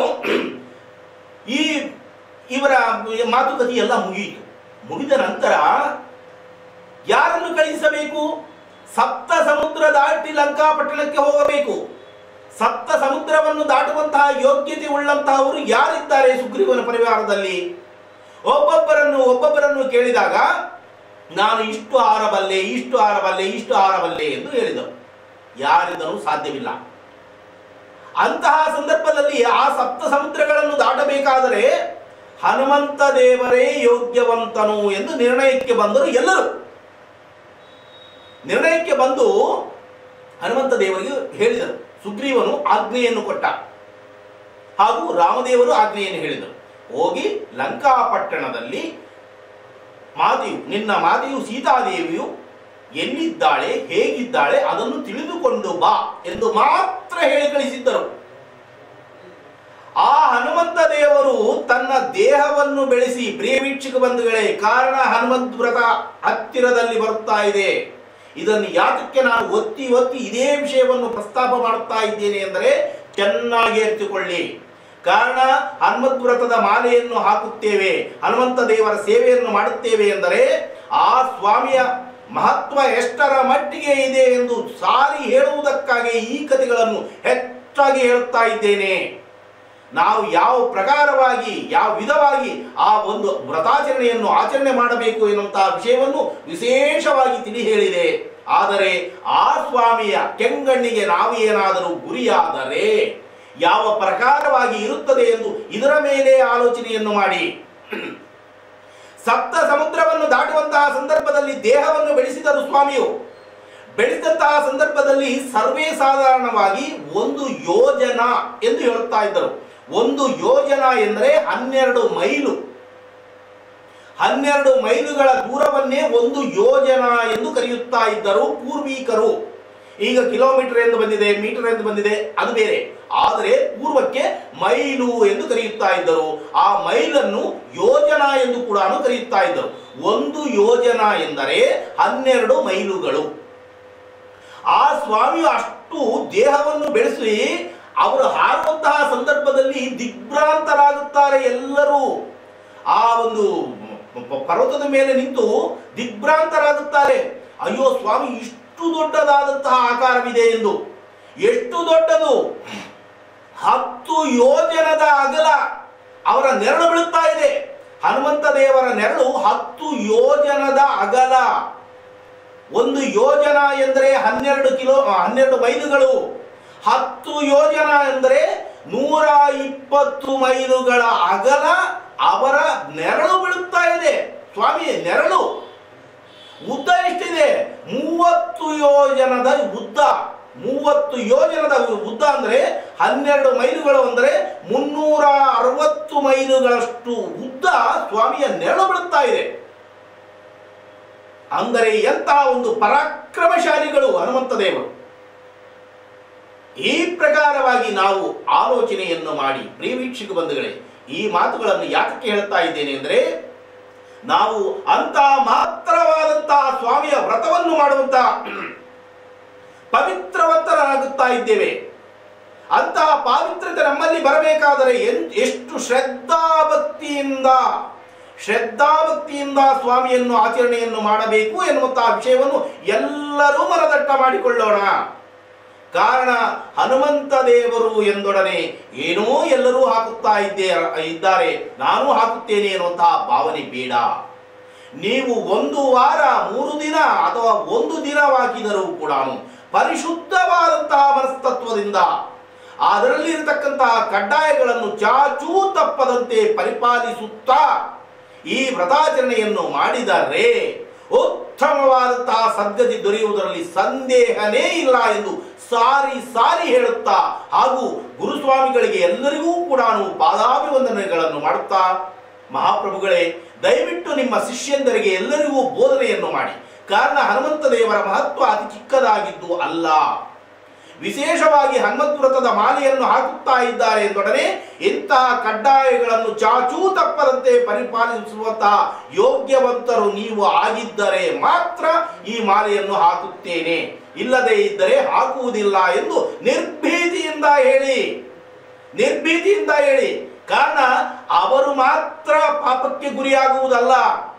ಇವರ ಮಾತುಕತೆ ಎಲ್ಲ ಮುಗಿಯಿತು. ಮುಗಿದ ನಂತರ ಯಾರನ್ನು ಕಳುಹಿಸಬೇಕು? ಸಪ್ತ ಸಮುದ್ರ ದಾಟಿ ಲಂಕಾಪಟ್ಟಣಕ್ಕೆ ಹೋಗಬೇಕು. ಸಪ್ತ ಸಮುದ್ರವನ್ನು ದಾಟುವಂತಹ ಯೋಗ್ಯತೆ ಉಳ್ಳಂತಹವರು ಯಾರಿದ್ದಾರೆ ಸುಗ್ರೀವನ ಪರಿವಾರದಲ್ಲಿ? ಒಬ್ಬೊಬ್ಬರನ್ನು ಕೇಳಿದಾಗ ನಾನು ಇಷ್ಟು ಆರಬಲ್ಲೆ ಎಂದು ಹೇಳಿದರು. ಯಾರಿಂದಲೂ ಸಾಧ್ಯವಿಲ್ಲ. ಅಂತಹ ಸಂದರ್ಭದಲ್ಲಿ ಆ ಸಪ್ತ ಸಮುದ್ರಗಳನ್ನು ದಾಟಬೇಕಾದರೆ ಹನುಮಂತ ದೇವರೇ ಯೋಗ್ಯವಂತನು ಎಂದು ನಿರ್ಣಯಕ್ಕೆ ಬಂದರು ಎಲ್ಲರೂ. ನಿರ್ಣಯಕ್ಕೆ ಬಂದು ಹನುಮಂತ ದೇವರಿಗೆ ಹೇಳಿದರು. ಸುಗ್ರೀವನು ಆಜ್ಞೆಯನ್ನು ಕೊಟ್ಟ, ಹಾಗೂ ರಾಮದೇವರು ಆಜ್ಞೆಯನ್ನು ಹೇಳಿದರು. ಹೋಗಿ ಲಂಕಾಪಟ್ಟಣದಲ್ಲಿ ನಿನ್ನ ಮಾತೆಯು ಸೀತಾದೇವಿಯು ಎಲ್ಲಿದ್ದಾಳೆ, ಹೇಗಿದ್ದಾಳೆ ಅದನ್ನು ತಿಳಿದುಕೊಂಡು ಬಾ ಎಂದು ಮಾತ್ರ ಹೇಳಿ ಕಳಿಸಿದ್ದರು. ಆ ಹನುಮಂತ ದೇವರು ತನ್ನ ದೇಹವನ್ನು ಬೆಳೆಸಿ, ಪ್ರಿಯ ವೀಕ್ಷಕ ಬಂಧುಗಳೇ, ಕಾರಣ ಹನುಮಂತ ವ್ರತ ಹತ್ತಿರದಲ್ಲಿ ಬರುತ್ತಾ ಇದೆ. ಇದನ್ನು ಯಾತಕ್ಕೆ ನಾನು ಒತ್ತಿ ಇದೇ ವಿಷಯವನ್ನು ಪ್ರಸ್ತಾಪ ಮಾಡುತ್ತಾ ಇದ್ದೇನೆ ಎಂದರೆ ಚೆನ್ನಾಗಿ ಅರಿತುಕೊಳ್ಳಿ. ಕಾರಣ ಹನುಮತ್ ವ್ರತದ ಮಾಲೆಯನ್ನು ಹಾಕುತ್ತೇವೆ, ಹನುಮಂತ ದೇವರ ಸೇವೆಯನ್ನು ಮಾಡುತ್ತೇವೆ ಎಂದರೆ ಆ ಸ್ವಾಮಿಯ ಮಹತ್ವ ಎಷ್ಟರ ಮಟ್ಟಿಗೆ ಇದೆ ಎಂದು ಸಾರಿ ಹೇಳುವುದಕ್ಕಾಗಿ ಈ ಕಥೆಗಳನ್ನು ಹೆಚ್ಚಾಗಿ ಹೇಳುತ್ತಾ ಇದ್ದೇನೆ. ನಾವು ಯಾವ ಪ್ರಕಾರವಾಗಿ ಯಾವ ವಿಧವಾಗಿ ಆ ಒಂದು ವ್ರತಾಚರಣೆಯನ್ನು ಆಚರಣೆ ಮಾಡಬೇಕು ಎನ್ನುವಂತಹ ವಿಷಯವನ್ನು ವಿಶೇಷವಾಗಿ ತಿಳಿ ಹೇಳಿದೆ. ಆದರೆ ಆ ಸ್ವಾಮಿಯ ಕೆಂಗಣ್ಣಿಗೆ ನಾವು ಏನಾದರೂ ಗುರಿಯಾದರೆ ಯಾವ ಪ್ರಕಾರವಾಗಿ ಇರುತ್ತದೆ ಎಂದು ಇದರ ಮೇಲೆ ಆಲೋಚನೆಯನ್ನು ಮಾಡಿ. ಸಪ್ತ ಸಮುದ್ರವನ್ನು ದಾಟುವಂತಹ ಸಂದರ್ಭದಲ್ಲಿ ದೇಹವನ್ನು ಬೆಳೆಸಿದರು ಸ್ವಾಮಿಯು. ಬೆಳೆಸಿದಂತಹ ಸಂದರ್ಭದಲ್ಲಿ ಸರ್ವೇ ಸಾಧಾರಣವಾಗಿ 1 ಯೋಜನ ಎಂದು ಹೇಳುತ್ತಾ ಇದ್ದರು. 1 ಯೋಜನ ಎಂದರೆ 12 ಮೈಲು. 12 ಮೈಲುಗಳ ದೂರವನ್ನೇ 1 ಯೋಜನ ಎಂದು ಕರೆಯುತ್ತಾ ಇದ್ದರು ಪೂರ್ವಿಕರು. ಈಗ ಕಿಲೋಮೀಟರ್ ಎಂದು ಬಂದಿದೆ, ಮೀಟರ್ ಎಂದು ಬಂದಿದೆ, ಅದು ಬೇರೆ. ಆದರೆ ಪೂರ್ವಕ್ಕೆ ಮೈಲು ಎಂದು ಕರೆಯುತ್ತಾ ಇದ್ದರು. ಆ ಮೈಲನ್ನು ಯೋಜನ ಎಂದು ಕೂಡ ಕರೆಯುತ್ತಾ ಇದ್ದರು. 1 ಯೋಜನ ಎಂದರೆ 12 ಮೈಲುಗಳು. ಆ ಸ್ವಾಮಿಯು ಅಷ್ಟು ದೇಹವನ್ನು ಬೆಳೆಸಿ ಅವರು ಹಾರುವಂತಹ ಸಂದರ್ಭದಲ್ಲಿ ದಿಗ್ಭ್ರಾಂತರಾಗುತ್ತಾರೆ ಎಲ್ಲರೂ. ಆ ಒಂದು ಪರ್ವತದ ಮೇಲೆ ನಿಂತು ದಿಗ್ಭ್ರಾಂತರಾಗುತ್ತಾರೆ. ಅಯ್ಯೋ ಸ್ವಾಮಿ, ಇಷ್ಟು ದೊಡ್ಡದಾದಂತಹ ಆಕಾರವಿದೆ ಎಂದು. ಎಷ್ಟು ದೊಡ್ಡದು? 10 ಯೋಜನದ ಅಗಲ ಅವರ ನೆರಳು ಬೀಳುತ್ತಾ ಇದೆ. ಹನುಮಂತ ದೇವರ ನೆರಳು 10 ಯೋಜನದ ಅಗಲ. 1 ಯೋಜನ ಎಂದರೆ 12 ಮೈಲುಗಳು. 10 ಯೋಜನ ಎಂದರೆ 120 ಮೈಲುಗಳ ಅಗಲ ಅವರ ನೆರಳು ಬೀಳುತ್ತಾ ಇದೆ. ಸ್ವಾಮಿ ನೆರಳು ಉದ್ದ ಎಷ್ಟಿದೆ? 30 ಯೋಜನದ ಉದ್ದ. 30 ಯೋಜನದ ಉದ್ದ ಅಂದರೆ 12 ಮೈಲುಗಳು ಅಂದರೆ 360 ಮೈಲುಗಳಷ್ಟು ಉದ್ದ ಸ್ವಾಮಿಯ ನೆರಳು ಬೀಳುತ್ತಾ ಇದೆ. ಅಂದರೆ ಎಂತಹ ಒಂದು ಪರಾಕ್ರಮಶಾಲಿಗಳು ಹನುಮಂತ ದೇವರು. ಈ ಪ್ರಕಾರವಾಗಿ ನಾವು ಆಲೋಚನೆಯನ್ನು ಮಾಡಿ, ಪ್ರಿಯ ವೀಕ್ಷಕ ಬಂಧುಗಳೇ, ಈ ಮಾತುಗಳನ್ನು ಯಾಕೆ ಹೇಳ್ತಾ ಇದ್ದೇನೆ ಅಂದರೆ, ನಾವು ಅಂತ ಮಾತ್ರವಾದಂತಹ ಸ್ವಾಮಿಯ ವ್ರತವನ್ನು ಮಾಡುವಂತ ಪವಿತ್ರವಂತರಾಗುತ್ತಾ ಇದ್ದೇವೆ. ಅಂತಹ ಪಾವಿತ್ರತೆ ನಮ್ಮಲ್ಲಿ ಬರಬೇಕಾದರೆ ಎಷ್ಟು ಶ್ರದ್ಧಾಭಕ್ತಿಯಿಂದ ಸ್ವಾಮಿಯನ್ನು ಆಚರಣೆಯನ್ನು ಮಾಡಬೇಕು ಎನ್ನುವಂತಹ ವಿಷಯವನ್ನು ಎಲ್ಲರೂ ಮನದಟ್ಟ ಮಾಡಿಕೊಳ್ಳೋಣ. ಕಾರಣ ಹನುಮಂತ ದೇವರು ಎಂದೊಡನೆ ಏನೋ ಎಲ್ಲರೂ ಹಾಕುತ್ತಾ ಇದ್ದಾರೆ, ನಾನು ಹಾಕುತ್ತೇನೆ ಎನ್ನುವಂತಹ ಭಾವನೆ ಬೇಡ. ನೀವು 1 ವಾರ 3 ದಿನ ಅಥವಾ 1 ದಿನವಾಗಿದ್ದರೂ ಕೂಡ ಪರಿಶುದ್ಧವಾದಂತಹ ಮನಸ್ತತ್ವದಿಂದ ಅದರಲ್ಲಿ ಇರತಕ್ಕಂತಹ ಕಡ್ಡಾಯಗಳನ್ನು ಚಾಚೂ ತಪ್ಪದಂತೆ ಪರಿಪಾಲಿಸುತ್ತಾ ಈ ವ್ರತಾಚರಣೆಯನ್ನು ಮಾಡಿದರೆ ಉತ್ತಮವಾದಂತಹ ಸದ್ಗತಿ ದೊರೆಯುವುದರಲ್ಲಿ ಸಂದೇಹನೇ ಇಲ್ಲ ಎಂದು ಸಾರಿ ಹೇಳುತ್ತಾ, ಹಾಗೂ ಗುರುಸ್ವಾಮಿಗಳಿಗೆ ಎಲ್ಲರಿಗೂ ಕೂಡ ಪಾದಾಭಿವಂದನೆಗಳನ್ನು ಮಾಡುತ್ತಾ, ಮಹಾಪ್ರಭುಗಳೇ, ದಯವಿಟ್ಟು ನಿಮ್ಮ ಶಿಷ್ಯಂದರಿಗೆ ಎಲ್ಲರಿಗೂ ಬೋಧನೆಯನ್ನು ಮಾಡಿ. ಕಾರಣ ಹನುಮಂತ ದೇವರ ಮಹತ್ವ ಅತಿ ಚಿಕ್ಕದಾಗಿದ್ದು ಅಲ್ಲ. ವಿಶೇಷವಾಗಿ ಹನುಮತ್ ವ್ರತದ ಮಾಲೆಯನ್ನು ಹಾಕುತ್ತಾ ಇದ್ದಾರೆ ಎಂದೊಡನೆ ಇಂತಹ ಕಡ್ಡಾಯಗಳನ್ನು ಚಾಚೂ ತಪ್ಪದಂತೆ ಪರಿಪಾಲಿಸುವಂತಹ ಯೋಗ್ಯವಂತರು ನೀವು ಆಗಿದ್ದರೆ ಮಾತ್ರ ಈ ಮಾಲೆಯನ್ನು ಹಾಕುತ್ತೇನೆ, ಇಲ್ಲದೇ ಇದ್ದರೆ ಹಾಕುವುದಿಲ್ಲ ಎಂದು ನಿರ್ಭೀತಿಯಿಂದ ಹೇಳಿ. ಕಾರಣ ಅವರು ಮಾತ್ರ ಪಾಪಕ್ಕೆ ಗುರಿಯಾಗುವುದಲ್ಲ,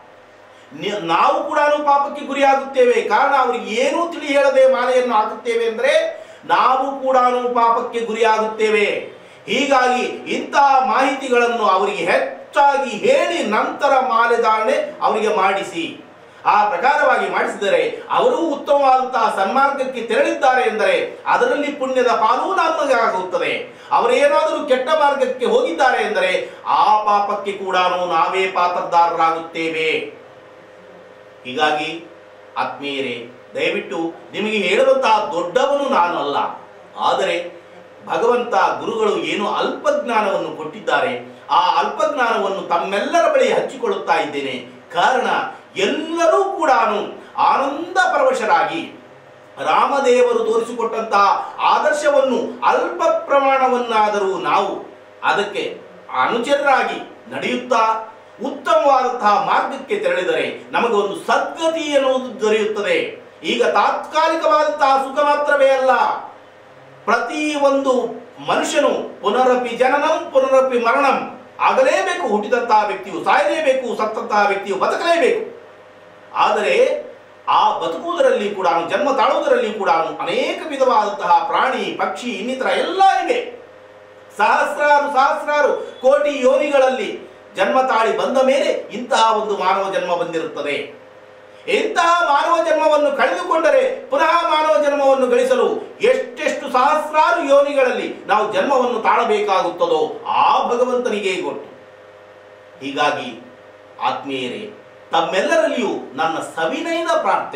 ನಾವು ಕೂಡ ಪಾಪಕ್ಕೆ ಗುರಿಯಾಗುತ್ತೇವೆ. ಕಾರಣ ಅವರಿಗೆ ಏನೂ ತಿಳಿ ಹೇಳದೆ ಮಾಲೆಯನ್ನು ಹಾಕುತ್ತೇವೆ ಅಂದರೆ ನಾವು ಕೂಡ ಪಾಪಕ್ಕೆ ಗುರಿಯಾಗುತ್ತೇವೆ. ಹೀಗಾಗಿ ಇಂತಹ ಮಾಹಿತಿಗಳನ್ನು ಅವರಿಗೆ ಹೆಚ್ಚಾಗಿ ಹೇಳಿ ನಂತರ ಮಾಲೆ ಧಾರಣೆ ಅವರಿಗೆ ಮಾಡಿಸಿ. ಆ ಪ್ರಕಾರವಾಗಿ ಮಾಡಿಸಿದರೆ ಅವರು ಉತ್ತಮವಾದಂತಹ ಸನ್ಮಾರ್ಗಕ್ಕೆ ತೆರಳಿದ್ದಾರೆ ಎಂದರೆ ಅದರಲ್ಲಿ ಪುಣ್ಯದ ಪಾಲು ನಮಗೆ ಆಗುತ್ತದೆ. ಅವರೇನಾದರೂ ಕೆಟ್ಟ ಮಾರ್ಗಕ್ಕೆ ಹೋಗಿದ್ದಾರೆ ಎಂದರೆ ಆ ಪಾಪಕ್ಕೆ ಕೂಡ ನಾವೇ ಪಾತ್ರದಾರರಾಗುತ್ತೇವೆ. ಹೀಗಾಗಿ ಆತ್ಮೀಯರೇ, ದಯವಿಟ್ಟು ನಿಮಗೆ ಹೇಳುವಂತಹ ದೊಡ್ಡವನು ನಾನು ಅಲ್ಲ, ಆದರೆ ಭಗವಂತ ಗುರುಗಳು ಏನು ಅಲ್ಪಜ್ಞಾನವನ್ನು ಕೊಟ್ಟಿದ್ದಾರೆ, ಆ ಅಲ್ಪಜ್ಞಾನವನ್ನು ತಮ್ಮೆಲ್ಲರ ಬಳಿ ಹಂಚಿಕೊಳ್ಳುತ್ತಾ ಇದ್ದೇನೆ. ಕಾರಣ ಎಲ್ಲರೂ ಕೂಡ ಆನಂದ ಪರವಶರಾಗಿ ರಾಮದೇವರು ತೋರಿಸಿಕೊಟ್ಟಂತಹ ಆದರ್ಶವನ್ನು ಅಲ್ಪ ಪ್ರಮಾಣವನ್ನಾದರೂ ನಾವು ಅದಕ್ಕೆ ಅನುಚರರಾಗಿ ನಡೆಯುತ್ತಾ ಉತ್ತಮವಾದಂತಹ ಮಾರ್ಗಕ್ಕೆ ತೆರಳಿದರೆ ನಮಗೆ ಒಂದು ಸದ್ಗತಿ ಎನ್ನುವುದು ದೊರೆಯುತ್ತದೆ. ಈಗ ತಾತ್ಕಾಲಿಕವಾದಂತಹ ಸುಖ ಮಾತ್ರವೇ ಅಲ್ಲ, ಪ್ರತಿ ಒಂದು ಮನುಷ್ಯನು ಪುನರಪಿ ಜನನಂ ಪುನರಪಿ ಮರಣಂ ಆಗಲೇಬೇಕು. ಹುಟ್ಟಿದಂತಹ ವ್ಯಕ್ತಿಯು ಸಾಯಲೇಬೇಕು, ಸತ್ತಂತಹ ವ್ಯಕ್ತಿಯು ಬದುಕಲೇಬೇಕು. ಆದರೆ ಆ ಬದುಕುವುದರಲ್ಲಿ ಕೂಡ, ಜನ್ಮ ತಾಳುವುದರಲ್ಲಿ ಕೂಡ ಅನೇಕ ವಿಧವಾದಂತಹ ಪ್ರಾಣಿ ಪಕ್ಷಿ ಇನ್ನಿತರ ಎಲ್ಲ ಇವೆ. ಸಹಸ್ರಾರು ಕೋಟಿ ಯೋನಿಗಳಲ್ಲಿ ಜನ್ಮ ತಾಳಿ ಬಂದ ಮೇಲೆ ಇಂತಹ ಒಂದು ಮಾನವ ಜನ್ಮ ಬಂದಿರುತ್ತದೆ. ಇಂತಹ ಮಾನವ ಜನ್ಮವನ್ನು ಕಳೆದುಕೊಂಡರೆ ಪುನಃ ಮಾನವ ಜನ್ಮವನ್ನು ಗಳಿಸಲು ಎಷ್ಟೆಷ್ಟು ಸಹಸ್ರಾರು ಯೋನಿಗಳಲ್ಲಿ ನಾವು ಜನ್ಮವನ್ನು ತಾಳಬೇಕಾಗುತ್ತದೋ ಆ ಭಗವಂತನಿಗೆ ಗೊತ್ತು. ಹೀಗಾಗಿ ಆತ್ಮೀಯರೇ, ತಮ್ಮೆಲ್ಲರಲ್ಲಿಯೂ ನನ್ನ ಸವಿನಯದ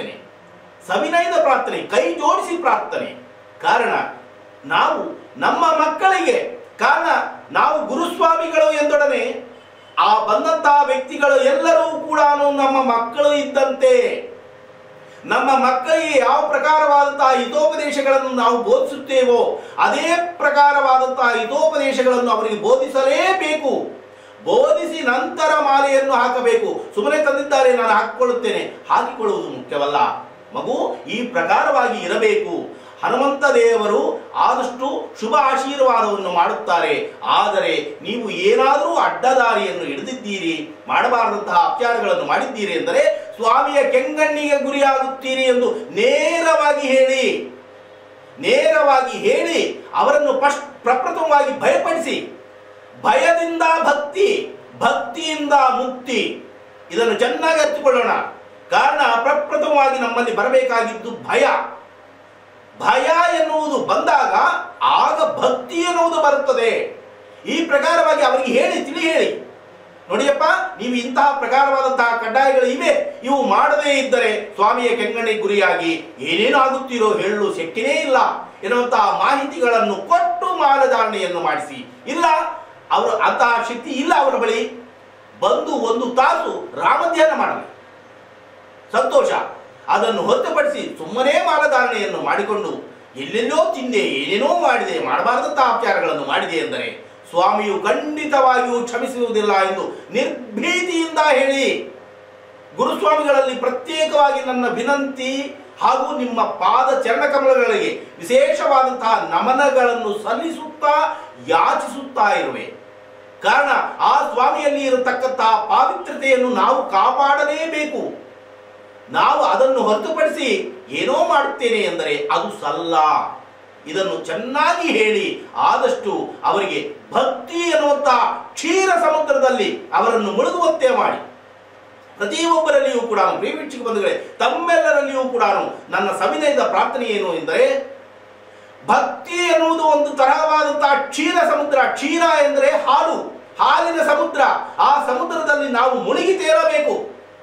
ಪ್ರಾರ್ಥನೆ, ಕೈ ಜೋಡಿಸಿ ಪ್ರಾರ್ಥನೆ. ಕಾರಣ ನಾವು ನಮ್ಮ ಮಕ್ಕಳಿಗೆ, ಕಾರಣ ನಾವು ಗುರುಸ್ವಾಮಿಗಳು ಎಂದೊಡನೆ ಆ ಬಂದಂತಹ ವ್ಯಕ್ತಿಗಳು ಎಲ್ಲರೂ ಕೂಡ ನಮ್ಮ ಮಕ್ಕಳು ಇದ್ದಂತೆ. ನಮ್ಮ ಮಕ್ಕಳಿಗೆ ಯಾವ ಪ್ರಕಾರವಾದಂತಹ ಹಿತೋಪದೇಶಗಳನ್ನು ನಾವು ಬೋಧಿಸುತ್ತೇವೋ ಅದೇ ಪ್ರಕಾರವಾದಂತಹ ಹಿತೋಪದೇಶಗಳನ್ನು ಅವರಿಗೆ ಬೋಧಿಸಲೇಬೇಕು. ಬೋಧಿಸಿ ನಂತರ ಮಾಲೆಯನ್ನು ಹಾಕಬೇಕು. ಸುಮ್ಮನೆ ತಂದಿದ್ದಾರೆ ನಾನು ಹಾಕಿಕೊಳ್ಳುತ್ತೇನೆ, ಹಾಕಿಕೊಳ್ಳುವುದು ಮುಖ್ಯವಲ್ಲ. ಮಗು ಈ ಪ್ರಕಾರವಾಗಿ ಇರಬೇಕು. ಹನುಮಂತ ದೇವರು ಆದಷ್ಟು ಶುಭ ಆಶೀರ್ವಾದವನ್ನು ಮಾಡುತ್ತಾರೆ. ಆದರೆ ನೀವು ಏನಾದರೂ ಅಡ್ಡದಾರಿಯನ್ನು ಹಿಡಿದಿದ್ದೀರಿ, ಮಾಡಬಾರದಂತಹ ಅಪಚಾರಗಳನ್ನು ಮಾಡಿದ್ದೀರಿ ಎಂದರೆ ಸ್ವಾಮಿಯ ಕೆಂಗಣ್ಣಿಗೆ ಗುರಿಯಾಗುತ್ತೀರಿ ಎಂದು ನೇರವಾಗಿ ಹೇಳಿ ಅವರನ್ನು ಪ್ರಪ್ರಥಮವಾಗಿ ಭಯಪಡಿಸಿ, ಭಯದಿಂದ ಭಕ್ತಿ, ಭಕ್ತಿಯಿಂದ ಮುಕ್ತಿ, ಇದನ್ನು ಚೆನ್ನಾಗಿ ಅರ್ಥಕೊಳ್ಳೋಣ. ಕಾರಣ ಪ್ರಪ್ರಥಮವಾಗಿ ನಮ್ಮಲ್ಲಿ ಬರಬೇಕಾಗಿದ್ದು ಭಯ ಎನ್ನುವುದು ಬಂದಾಗ ಆಗ ಭಕ್ತಿ ಎನ್ನುವುದು ಬರುತ್ತದೆ. ಈ ಪ್ರಕಾರವಾಗಿ ಅವರಿಗೆ ತಿಳಿ ಹೇಳಿ, ನೋಡಿಯಪ್ಪ, ನೀವು ಇಂತಹ ಪ್ರಕಾರವಾದಂತಹ ಕಡ್ಡಾಯಗಳು ಇವೆ, ಇವು ಮಾಡದೇ ಇದ್ದರೆ ಸ್ವಾಮಿಯ ಕೆಂಗಣ್ಣಿಗೆ ಗುರಿಯಾಗಿ ಏನೇನು ಆಗುತ್ತೀರೋ ಹೇಳಲು ಶಕ್ತಿನೇ ಇಲ್ಲ ಎನ್ನುವಂತಹ ಮಾಹಿತಿಗಳನ್ನು ಕೊಟ್ಟು ಮಾಲಧಾರಣೆಯನ್ನು ಮಾಡಿಸಿ. ಇಲ್ಲ, ಅವರು ಅಂತಹ ಶಕ್ತಿ ಇಲ್ಲ ಅವರ ಬಳಿ, ಬಂದು 1 ತಾಸು ರಾಮಧ್ಯಾನ ಮಾಡಲಿ, ಸಂತೋಷ. ಅದನ್ನು ಹೊರತುಪಡಿಸಿ ಸುಮ್ಮನೆ ಮಾಲಧಾರಣೆಯನ್ನು ಮಾಡಿಕೊಂಡು ಎಲ್ಲೆಲ್ಲೋ ತಿಂದೆ, ಏನೇನೋ ಮಾಡಿದೆ, ಮಾಡಬಾರದಂತಹ ಅಪಚಾರಗಳನ್ನು ಮಾಡಿದೆ ಎಂದರೆ ಸ್ವಾಮಿಯು ಖಂಡಿತವಾಗಿಯೂ ಕ್ಷಮಿಸುವುದಿಲ್ಲ ಎಂದು ನಿರ್ಭೀತಿಯಿಂದ ಹೇಳಿ. ಗುರುಸ್ವಾಮಿಗಳಲ್ಲಿ ಪ್ರತ್ಯೇಕವಾಗಿ ನನ್ನ ವಿನಂತಿ ಹಾಗೂ ನಿಮ್ಮ ಪಾದ ಚರಣಕಮಲಗಳಿಗೆ ವಿಶೇಷವಾದಂತಹ ನಮನಗಳನ್ನು ಸಲ್ಲಿಸುತ್ತಾ ಯಾಚಿಸುತ್ತಾ ಇರುವೆ. ಕಾರಣ ಆ ಸ್ವಾಮಿಯಲ್ಲಿ ಇರತಕ್ಕಂತಹ ಪಾವಿತ್ರತೆಯನ್ನು ನಾವು ಕಾಪಾಡಲೇಬೇಕು. ನಾವು ಅದನ್ನು ಹೊರತುಪಡಿಸಿ ಏನೋ ಮಾಡುತ್ತೇನೆ ಎಂದರೆ ಅದು ಸಲ್ಲ. ಇದನ್ನು ಚೆನ್ನಾಗಿ ಹೇಳಿ ಆದಷ್ಟು ಅವರಿಗೆ ಭಕ್ತಿ ಎನ್ನುವಂತಹ ಕ್ಷೀರ ಸಮುದ್ರದಲ್ಲಿ ಅವರನ್ನು ಮುಳುಗುವಂತೆ ಮಾಡಿ. ಪ್ರತಿಯೊಬ್ಬರಲ್ಲಿಯೂ ಕೂಡ ಪ್ರಿಯವೀಕ್ಷಕ ಬಂಧುಗಳೇ, ತಮ್ಮೆಲ್ಲರಲ್ಲಿಯೂ ಕೂಡ ನನ್ನ ಸವಿನಯದ ಪ್ರಾರ್ಥನೆ ಏನು ಎಂದರೆ, ಭಕ್ತಿ ಎನ್ನುವುದು ಒಂದು ತರಹವಾದಂತಹ ಕ್ಷೀರ ಸಮುದ್ರ. ಕ್ಷೀರ ಎಂದರೆ ಹಾಲಿನ ಸಮುದ್ರ. ಆ ಸಮುದ್ರದಲ್ಲಿ ನಾವು ಮುಳುಗಿ ತೇರಬೇಕು.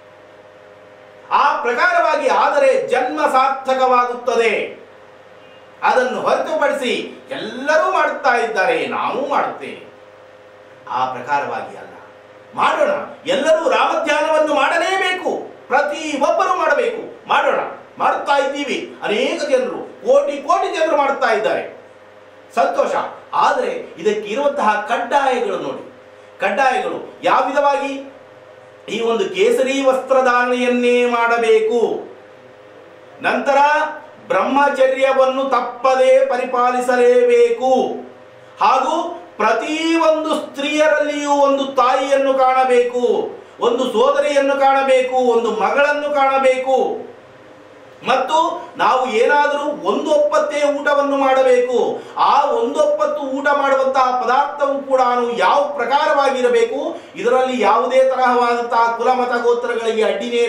ಆ ಪ್ರಕಾರವಾಗಿ ಆದರೆ ಜನ್ಮ ಸಾರ್ಥಕವಾಗುತ್ತದೆ. ಅದನ್ನು ಹೊರತುಪಡಿಸಿ ಎಲ್ಲರೂ ಮಾಡುತ್ತಾ ಇದ್ದಾರೆ, ನಾವು ಮಾಡುತ್ತೇವೆ, ಆ ಪ್ರಕಾರವಾಗಿ ಅಲ್ಲ. ಮಾಡೋಣ, ಎಲ್ಲರೂ ರಾಮಧ್ಯಾನವನ್ನು ಮಾಡಲೇಬೇಕು, ಪ್ರತಿ ಒಬ್ಬರು ಮಾಡಬೇಕು. ಮಾಡೋಣ, ಮಾಡುತ್ತಾ ಇದ್ದೀವಿ. ಅನೇಕ ಜನರು, ಕೋಟಿ ಜನರು ಮಾಡುತ್ತಾ ಇದ್ದಾರೆ, ಸಂತೋಷ. ಆದರೆ ಇದಕ್ಕೆ ಇರುವಂತಹ ಕಡ್ಡಾಯಗಳು ನೋಡಿ. ಕಡ್ಡಾಯಗಳು ಯಾವ ವಿಧವಾಗಿ? ಈ ಒಂದು ಕೇಸರಿ ವಸ್ತ್ರಧಾರಣೆಯನ್ನೇ ಮಾಡಬೇಕು. ನಂತರ ಬ್ರಹ್ಮಚರ್ಯವನ್ನು ತಪ್ಪದೇ ಪರಿಪಾಲಿಸಲೇಬೇಕು. ಹಾಗೂ ಪ್ರತಿಯೊಂದು ಸ್ತ್ರೀಯರಲ್ಲಿಯೂ ಒಂದು ತಾಯಿಯನ್ನು ಕಾಣಬೇಕು, ಒಂದು ಸೋದರಿಯನ್ನು ಕಾಣಬೇಕು, ಒಂದು ಮಗಳನ್ನು ಕಾಣಬೇಕು. ಮತ್ತು ನಾವು ಏನಾದರೂ 1 ಒಪ್ಪತ್ತೇ ಊಟವನ್ನು ಮಾಡಬೇಕು. ಆ 1 ಒಪ್ಪತ್ತು ಊಟ ಮಾಡುವಂತಹ ಪದಾರ್ಥವು ಕೂಡ ಯಾವ ಪ್ರಕಾರವಾಗಿರಬೇಕು, ಇದರಲ್ಲಿ ಯಾವುದೇ ತರಹವಾದಂತಹ ಕುಲಮತ ಗೋತ್ರಗಳಿಗೆ ಅಡ್ಡಿನೇ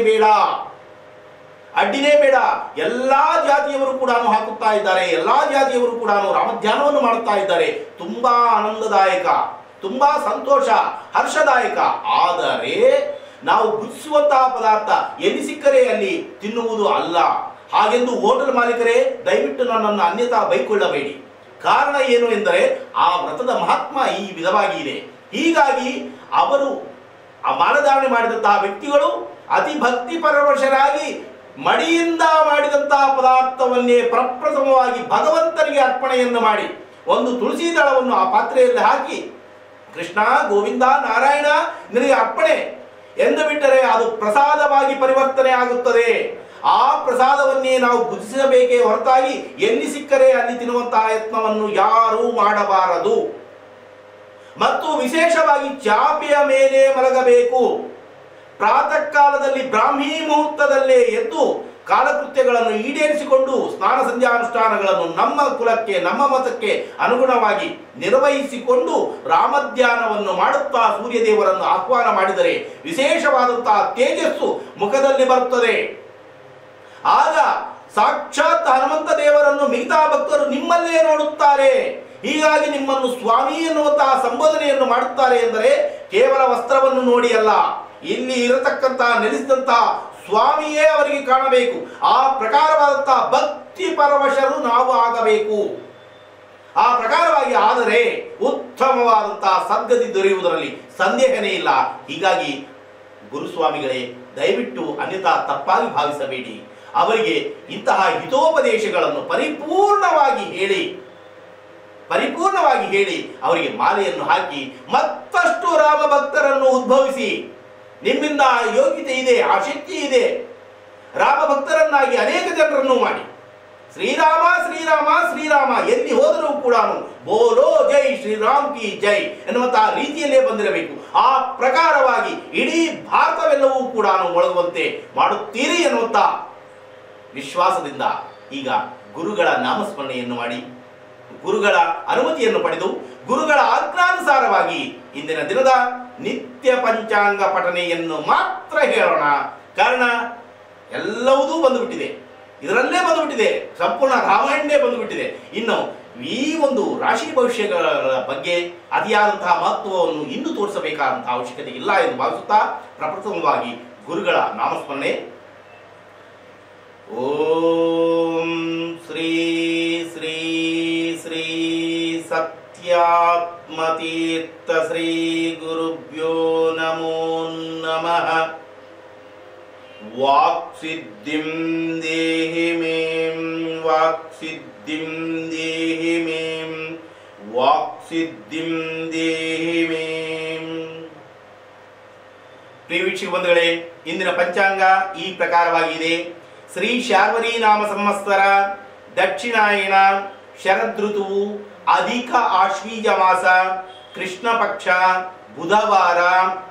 ಬೇಡ. ಎಲ್ಲಾ ಜಾತಿಯವರು ಕೂಡ ಹಾಕುತ್ತಾ ಇದ್ದಾರೆ, ಎಲ್ಲಾ ಜಾತಿಯವರು ಕೂಡ ರಾಮಧ್ಯಾನವನ್ನು ಮಾಡುತ್ತಾ ಇದ್ದಾರೆ. ತುಂಬಾ ಆನಂದದಾಯಕ, ತುಂಬಾ ಸಂತೋಷ, ಹರ್ಷದಾಯಕ. ಆದರೆ ನಾವು ಭುಜಿಸುವಂತಹ ಪದಾರ್ಥ ಎಲ್ಲಿ ಸಿಕ್ಕರೆ ಅಲ್ಲಿ ತಿನ್ನುವುದು ಅಲ್ಲ. ಹಾಗೆಂದು ಹೋಟೆಲ್ ಮಾಲೀಕರೇ ದಯವಿಟ್ಟು ನನ್ನನ್ನು ಅನ್ಯತಾ ಬೈಕೊಳ್ಳಬೇಡಿ. ಕಾರಣ ಏನು ಎಂದರೆ ಆ ವ್ರತದ ಮಹಾತ್ಮ ಈ ವಿಧವಾಗಿ ಇದೆ. ಹೀಗಾಗಿ ಅವರು ಆ ಮಾನಧಾರಣೆ ಮಾಡಿದಂತಹ ವ್ಯಕ್ತಿಗಳು ಅತಿ ಭಕ್ತಿ ಪರವಶರಾಗಿ ಮಡಿಯಿಂದ ಮಾಡಿದಂತಹ ಪದಾರ್ಥವನ್ನೇ ಪ್ರಪ್ರಥಮವಾಗಿ ಭಗವಂತನಿಗೆ ಅರ್ಪಣೆಯನ್ನು ಮಾಡಿ ಒಂದು ತುಳಸಿ ದಳವನ್ನು ಆ ಪಾತ್ರೆಯಲ್ಲಿ ಹಾಕಿ, ಕೃಷ್ಣ ಗೋವಿಂದ ನಾರಾಯಣ ನಿನಗೆ ಅರ್ಪಣೆ ಎಂದು ಬಿಟ್ಟರೆ ಅದು ಪ್ರಸಾದವಾಗಿ ಪರಿವರ್ತನೆ ಆಗುತ್ತದೆ. ಆ ಪ್ರಸಾದವನ್ನೇ ನಾವು ಭುಜಿಸಬೇಕೇ ಹೊರತಾಗಿ ಎಲ್ಲಿ ಸಿಕ್ಕರೆ ಅಲ್ಲಿ ತಿನ್ನುವಂತಹ ಯತ್ನವನ್ನು ಯಾರೂ ಮಾಡಬಾರದು. ಮತ್ತು ವಿಶೇಷವಾಗಿ ಚಾಪೆಯ ಮೇಲೆ ಮಲಗಬೇಕು. ಪ್ರಾತಃ ಕಾಲದಲ್ಲಿ ಬ್ರಾಹ್ಮೀ ಮುಹೂರ್ತದಲ್ಲೇ ಎದ್ದು ಕಾಲಕೃತ್ಯಗಳನ್ನು ಈಡೇರಿಸಿಕೊಂಡು ಸ್ನಾನ ಸಂಧ್ಯಾನುಷ್ಠಾನಗಳನ್ನು ನಮ್ಮ ಕುಲಕ್ಕೆ, ನಮ್ಮ ಮತಕ್ಕೆ ಅನುಗುಣವಾಗಿ ನಿರ್ವಹಿಸಿಕೊಂಡು ರಾಮಧ್ಯಾನವನ್ನು ಮಾಡುತ್ತಾ ಸೂರ್ಯದೇವರನ್ನು ಆಹ್ವಾನ ಮಾಡಿದರೆ ವಿಶೇಷವಾದಂತಹ ತೇಜಸ್ಸು ಮುಖದಲ್ಲಿ ಬರುತ್ತದೆ. ಆಗ ಸಾಕ್ಷಾತ್ ಹನುಮಂತ ದೇವರನ್ನು ಮಿಗತಾ ಭಕ್ತರು ನಿಮ್ಮಲ್ಲೇ ನೋಡುತ್ತಾರೆ. ಹೀಗಾಗಿ ನಿಮ್ಮನ್ನು ಸ್ವಾಮಿ ಎನ್ನುವಂತಹ ಸಂಬೋಧನೆಯನ್ನು ಮಾಡುತ್ತಾರೆ ಎಂದರೆ ಕೇವಲ ವಸ್ತ್ರವನ್ನು ನೋಡಿ ಅಲ್ಲ, ಇಲ್ಲಿ ಇರತಕ್ಕಂತಹ ನೆಲೆಸಿದಂತಹ ಸ್ವಾಮಿಯೇ ಅವರಿಗೆ ಕಾಣಬೇಕು. ಆ ಪ್ರಕಾರವಾದಂತಹ ಭಕ್ತಿ ಪರವಶರು ನಾವು ಆಗಬೇಕು. ಆ ಪ್ರಕಾರವಾಗಿ ಆದರೆ ಉತ್ತಮವಾದಂತಹ ಸದ್ಗತಿ ದೊರೆಯುವುದರಲ್ಲಿ ಸಂದೇಹನೇ ಇಲ್ಲ. ಹೀಗಾಗಿ ಗುರುಸ್ವಾಮಿಗಳೇ, ದಯವಿಟ್ಟು ಅನ್ಯಥಾ ತಪ್ಪಾಗಿ ಭಾವಿಸಬೇಡಿ. ಅವರಿಗೆ ಇಂತಹ ಹಿತೋಪದೇಶಗಳನ್ನು ಪರಿಪೂರ್ಣವಾಗಿ ಹೇಳಿ ಅವರಿಗೆ ಮಾಲೆಯನ್ನು ಹಾಕಿ ಮತ್ತಷ್ಟು ರಾಮ ಭಕ್ತರನ್ನು ಉದ್ಭವಿಸಿ, ನಿಮ್ಮಿಂದ ಯೋಗ್ಯತೆ ಇದೆ, ಆ ಶಕ್ತಿ ಇದೆ, ರಾಮ ಭಕ್ತರನ್ನಾಗಿ ಅನೇಕ ಜನರನ್ನು ಮಾಡಿ ಶ್ರೀರಾಮ ಶ್ರೀರಾಮ ಶ್ರೀರಾಮ ಎಲ್ಲಿ ಹೋದರೂ ಕೂಡ ಬೋಲೋ ಜೈ ಶ್ರೀರಾಮ್ ಕಿ ಜೈ ಎನ್ನುವಂತಹ ರೀತಿಯಲ್ಲೇ ಬಂದಿರಬೇಕು. ಆ ಪ್ರಕಾರವಾಗಿ ಇಡೀ ಭಾರತವೆಲ್ಲವೂ ಕೂಡ ಒಳಗುವಂತೆ ಮಾಡುತ್ತೀರಿ ಎನ್ನುವಂತ ವಿಶ್ವಾಸದಿಂದ ಈಗ ಗುರುಗಳ ನಾಮಸ್ಮರಣೆಯನ್ನು ಮಾಡಿ, ಗುರುಗಳ ಅನುಮತಿಯನ್ನು ಪಡೆದು, ಗುರುಗಳ ಆಜ್ಞಾನುಸಾರವಾಗಿ ಇಂದಿನ ದಿನದ ನಿತ್ಯ ಪಂಚಾಂಗ ಪಠನೆಯನ್ನು ಮಾತ್ರ ಹೇಳೋಣ. ಕಾರಣ ಎಲ್ಲವೂ ಬಂದುಬಿಟ್ಟಿದೆ, ಇದರಲ್ಲೇ ಬಂದುಬಿಟ್ಟಿದೆ, ಸಂಪೂರ್ಣ ರಾಮಾಯಣನೇ ಬಂದುಬಿಟ್ಟಿದೆ. ಇನ್ನು ಈ ಒಂದು ರಾಶಿ ಭವಿಷ್ಯಗಳ ಬಗ್ಗೆ ಅತಿಯಾದಂತಹ ಮಹತ್ವವನ್ನು ಇಂದು ತೋರಿಸಬೇಕಾದಂತಹ ಅವಶ್ಯಕತೆ ಇಲ್ಲ ಎಂದು ಭಾವಿಸುತ್ತಾ ಪ್ರಪ್ರಥಮವಾಗಿ ಗುರುಗಳ ನಾಮಸ್ಮರಣೆ. ಓಂ ಶ್ರೀ ಶ್ರೀ ಶ್ರೀ ಸತ್ಯಾತ್ಮತೀರ್ಥ ಶ್ರೀ ಗುರುಭ್ಯೋ ನಮೋ ನಮಃ. ವಾಕ್ಸಿದ್ಧಿಂ ದೇಹಿ ಮೇಂ ವಾಕ್ಸಿದ್ಧಿಂ ದೇಹಿ ಮೇಂ ವಾಕ್ಸಿದ್ಧಿಂ ದೇಹಿ ಮೇಂ. ಪ್ರಿಯ ವೀಕ್ಷಕ ಬಂಧುಗಳೇ, ಇಂದಿನ ಪಂಚಾಂಗ ಈ ಪ್ರಕಾರವಾಗಿದೆ. ಶ್ರೀ ಶಾರ್ವರಿ ನಾಮ ಸಂವತ್ಸರ, ದಕ್ಷಿಣಾಯನ, ಶರದೃತುವು, ಅಧಿಕ ಆಶ್ವೀಜ ಮಾಸ, ಕೃಷ್ಣ ಪಕ್ಷ, ಬುಧವಾರ,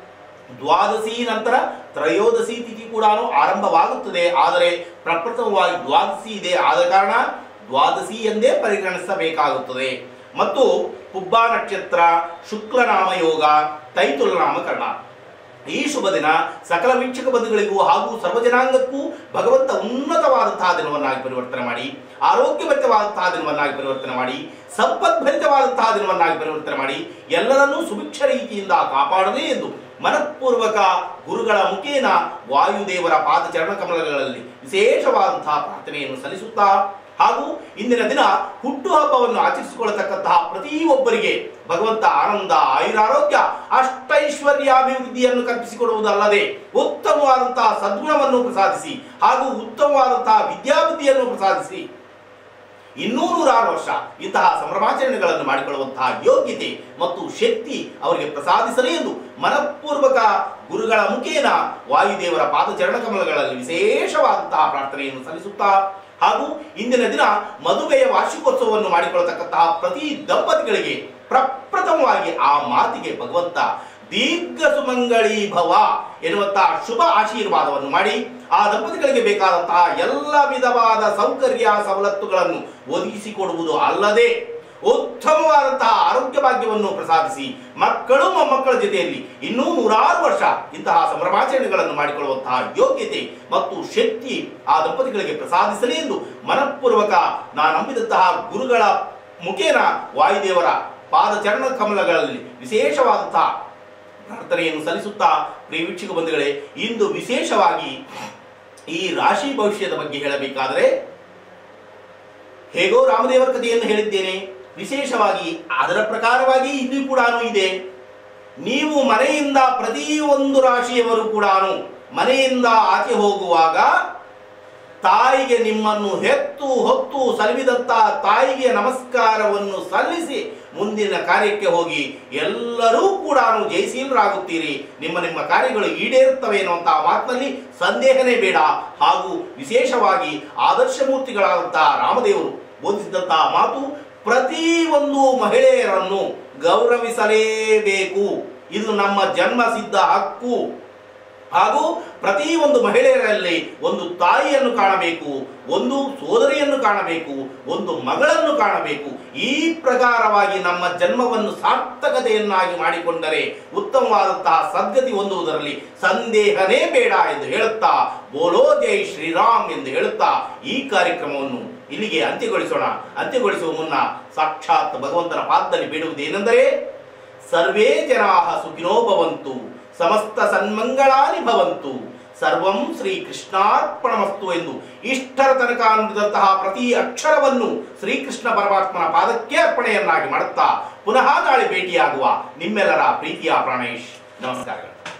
ದ್ವಾದಶಿ ನಂತರ ತ್ರಯೋದಶಿ ತಿಥಿ ಕೂಡ ಆರಂಭವಾಗುತ್ತದೆ. ಆದರೆ ಪ್ರಪ್ರಥಮವಾಗಿ ದ್ವಾದಶಿ ಇದೆ, ಆದ ಕಾರಣ ದ್ವಾದಶಿ ಎಂದೇ ಪರಿಗಣಿಸಬೇಕಾಗುತ್ತದೆ. ಮತ್ತು ಪುಬ್ಬ ನಕ್ಷತ್ರ, ಶುಕ್ಲನಾಮ ಯೋಗ, ತೈತುಲ ನಾಮಕರಣ. ಈ ಶುಭ ದಿನ ಸಕಲ ವೀಕ್ಷಕ ಬಂಧುಗಳಿಗೂ ಹಾಗೂ ಸರ್ವಜನಾಂಗಕ್ಕೂ ಭಗವಂತ ಉನ್ನತವಾದಂತಹ ದಿನವನ್ನಾಗಿ ಪರಿವರ್ತನೆ ಮಾಡಿ, ಆರೋಗ್ಯಭರಿತವಾದಂತಹ ದಿನವನ್ನಾಗಿ ಪರಿವರ್ತನೆ ಮಾಡಿ, ಸಂಪದ್ಭರಿತವಾದಂತಹ ದಿನವನ್ನಾಗಿ ಪರಿವರ್ತನೆ ಮಾಡಿ, ಎಲ್ಲರನ್ನೂ ಸುಭಿಕ್ಷ ರೀತಿಯಿಂದ ಕಾಪಾಡಲಿ ಎಂದು ಮನಪೂರ್ವಕ ಗುರುಗಳ ಮುಖೇನ ವಾಯುದೇವರ ಪಾದ ಚರಣ ಕಮಲಗಳಲ್ಲಿ ವಿಶೇಷವಾದಂತಹ ಪ್ರಾರ್ಥನೆಯನ್ನು ಸಲ್ಲಿಸುತ್ತಾ, ಹಾಗೂ ಇಂದಿನ ದಿನ ಹುಟ್ಟುಹಬ್ಬವನ್ನು ಆಚರಿಸಿಕೊಳ್ಳತಕ್ಕಂತಹ ಪ್ರತಿಯೊಬ್ಬರಿಗೆ ಭಗವಂತ ಆನಂದ, ಆಯುರಾರೋಗ್ಯ, ಅಷ್ಟೈಶ್ವರ್ಯಾಭಿವೃದ್ಧಿಯನ್ನು ಕಲ್ಪಿಸಿಕೊಡುವುದಲ್ಲದೆ ಉತ್ತಮವಾದಂತಹ ಸದ್ಗುಣವನ್ನು ಪ್ರಸಾದಿಸಿ ಹಾಗೂ ಉತ್ತಮವಾದಂತಹ ವಿದ್ಯಾಬುದ್ಧಿಯನ್ನು ಪ್ರಸಾದಿಸಿ ಇನ್ನೂ 106 ವರ್ಷ ಇಂತಹ ಸಂಭ್ರಮಾಚರಣೆಗಳನ್ನು ಮಾಡಿಕೊಳ್ಳುವಂತಹ ಯೋಗ್ಯತೆ ಮತ್ತು ಶಕ್ತಿ ಅವರಿಗೆ ಪ್ರಸಾದಿಸಲಿ ಎಂದು ಮನಪೂರ್ವಕ ಗುರುಗಳ ಮುಖೇನ ವಾಯುದೇವರ ಪಾದಚರಣ ಕಮಲಗಳಲ್ಲಿ ವಿಶೇಷವಾದಂತಹ ಪ್ರಾರ್ಥನೆಯನ್ನು ಸಲ್ಲಿಸುತ್ತಾ, ಹಾಗೂ ಇಂದಿನ ದಿನ ಮದುವೆಯ ವಾರ್ಷಿಕೋತ್ಸವವನ್ನು ಮಾಡಿಕೊಳ್ಳತಕ್ಕಂತಹ ಪ್ರತಿ ದಂಪತಿಗಳಿಗೆ ಪ್ರಪ್ರಥಮವಾಗಿ ಆ ಮಾತಿಗೆ ಭಗವಂತ ದೀರ್ಘ ಸುಮಂಗಳೀ ಭವ ಎನ್ನುವಂತಹ ಶುಭ ಆಶೀರ್ವಾದವನ್ನು ಮಾಡಿ ಆ ದಂಪತಿಗಳಿಗೆ ಬೇಕಾದಂತಹ ಎಲ್ಲ ವಿಧವಾದ ಸೌಕರ್ಯ ಸವಲತ್ತುಗಳನ್ನು ಒದಗಿಸಿಕೊಡುವುದು ಅಲ್ಲದೆ ಉತ್ತಮವಾದಂತಹ ಆರೋಗ್ಯ ಭಾಗ್ಯವನ್ನು ಪ್ರಸಾದಿಸಿ ಮಕ್ಕಳು ಮೊಮ್ಮಕ್ಕಳ ಜೊತೆಯಲ್ಲಿ ಇನ್ನೂ 106 ವರ್ಷ ಇಂತಹ ಸಂಭ್ರಮಾಚರಣೆಗಳನ್ನು ಮಾಡಿಕೊಳ್ಳುವಂತಹ ಯೋಗ್ಯತೆ ಮತ್ತು ಶಕ್ತಿ ಆ ದಂಪತಿಗಳಿಗೆ ಪ್ರಸಾದಿಸಲಿ ಎಂದು ಮನಪೂರ್ವಕ ನಾನು ನಂಬಿದಂತಹ ಗುರುಗಳ ಮುಖೇನ ವಾಯುದೇವರ ಪಾದಚರಣ ಕಮಲಗಳಲ್ಲಿ ವಿಶೇಷವಾದಂತಹ ಪ್ರಾರ್ಥನೆಯನ್ನು ಸಲ್ಲಿಸುತ್ತಾ, ಪ್ರಿಯ ವೀಕ್ಷಕ ಬಂಧುಗಳೇ, ಇಂದು ವಿಶೇಷವಾಗಿ ಈ ರಾಶಿ ಭವಿಷ್ಯದ ಬಗ್ಗೆ ಹೇಳಬೇಕಾದರೆ, ಹೇಗೋ ರಾಮದೇವರ ಕಥೆಯನ್ನು ಹೇಳಿದ್ದೇನೆ, ವಿಶೇಷವಾಗಿ ಅದರ ಪ್ರಕಾರವಾಗಿ ಇದು ಕೂಡ ಇದೆ. ನೀವು ಮನೆಯಿಂದ ಪ್ರತಿಯೊಂದು ರಾಶಿಯವರು ಕೂಡ ಮನೆಯಿಂದ ಆಚೆ ಹೋಗುವಾಗ ತಾಯಿಗೆ ನಿಮ್ಮನ್ನು ಹೊತ್ತು ಸಲುಹಿದಂತ ತಾಯಿಗೆ ನಮಸ್ಕಾರವನ್ನು ಸಲ್ಲಿಸಿ ಮುಂದಿನ ಕಾರ್ಯಕ್ಕೆ ಹೋಗಿ ಎಲ್ಲರೂ ಕೂಡ ಜಯಶೀಲರಾಗುತ್ತೀರಿ, ನಿಮ್ಮ ಕಾರ್ಯಗಳು ಈಡೇರುತ್ತವೆ ಎನ್ನುವಂತಹ ಮಾತಿನಲ್ಲಿ ಸಂದೇಹನೇ ಬೇಡ. ಹಾಗೂ ವಿಶೇಷವಾಗಿ ಆದರ್ಶ ಮೂರ್ತಿಗಳಾದಂತಹ ರಾಮದೇವರು ಬೋಧಿಸಿದಂತಹ ಮಾತು, ಪ್ರತಿಯೊಂದು ಮಹಿಳೆಯರನ್ನು ಗೌರವಿಸಲೇಬೇಕು, ಇದು ನಮ್ಮ ಜನ್ಮ ಸಿದ್ಧ ಹಕ್ಕು. ಹಾಗೂ ಪ್ರತಿಯೊಂದು ಮಹಿಳೆಯರಲ್ಲಿ ಒಂದು ತಾಯಿಯನ್ನು ಕಾಣಬೇಕು, ಒಂದು ಸೋದರಿಯನ್ನು ಕಾಣಬೇಕು, ಒಂದು ಮಗಳನ್ನು ಕಾಣಬೇಕು. ಈ ಪ್ರಕಾರವಾಗಿ ನಮ್ಮ ಜನ್ಮವನ್ನು ಸಾರ್ಥಕತೆಯನ್ನಾಗಿ ಮಾಡಿಕೊಂಡರೆ ಉತ್ತಮವಾದಂತಹ ಸದ್ಗತಿ ಹೊಂದುವುದರಲ್ಲಿ ಸಂದೇಹನೇ ಬೇಡ ಎಂದು ಹೇಳುತ್ತಾ, ಬೋಲೋ ಜೈ ಶ್ರೀರಾಮ್ ಎಂದು ಹೇಳುತ್ತಾ ಈ ಕಾರ್ಯಕ್ರಮವನ್ನು ಇಲ್ಲಿಗೆ ಅಂತ್ಯಗೊಳಿಸುವ ಮುನ್ನ ಸಾಕ್ಷಾತ್ ಭಗವಂತನ ಪಾದದಲ್ಲಿ ಬೇಡುವುದೇನೆಂದರೆ, ಸರ್ವೇ ಜನಾಃ ಸುಖಿನೋ ಭವಂತು, ಸಮಸ್ತ ಸನ್ಮಂಗಳಾನಿ ಭವಂತು, ಸರ್ವಂ ಶ್ರೀ ಕೃಷ್ಣಾರ್ಪಣಮಸ್ತು ಎಂದು ಇಷ್ಟರ ತನಕ ನುಡಿದಂತಹ ಪ್ರತಿ ಅಕ್ಷರವನ್ನು ಶ್ರೀಕೃಷ್ಣ ಪರಮಾತ್ಮನ ಪಾದಕ್ಕೆ ಅರ್ಪಣೆಯನ್ನಾಗಿ ಮಾಡುತ್ತಾ ಪುನಃ ನಾಳೆ ಭೇಟಿಯಾಗುವ ನಿಮ್ಮೆಲ್ಲರ ಪ್ರೀತಿಯ ಪ್ರಾಣೇಶ್. ನಮಸ್ಕಾರಗಳು.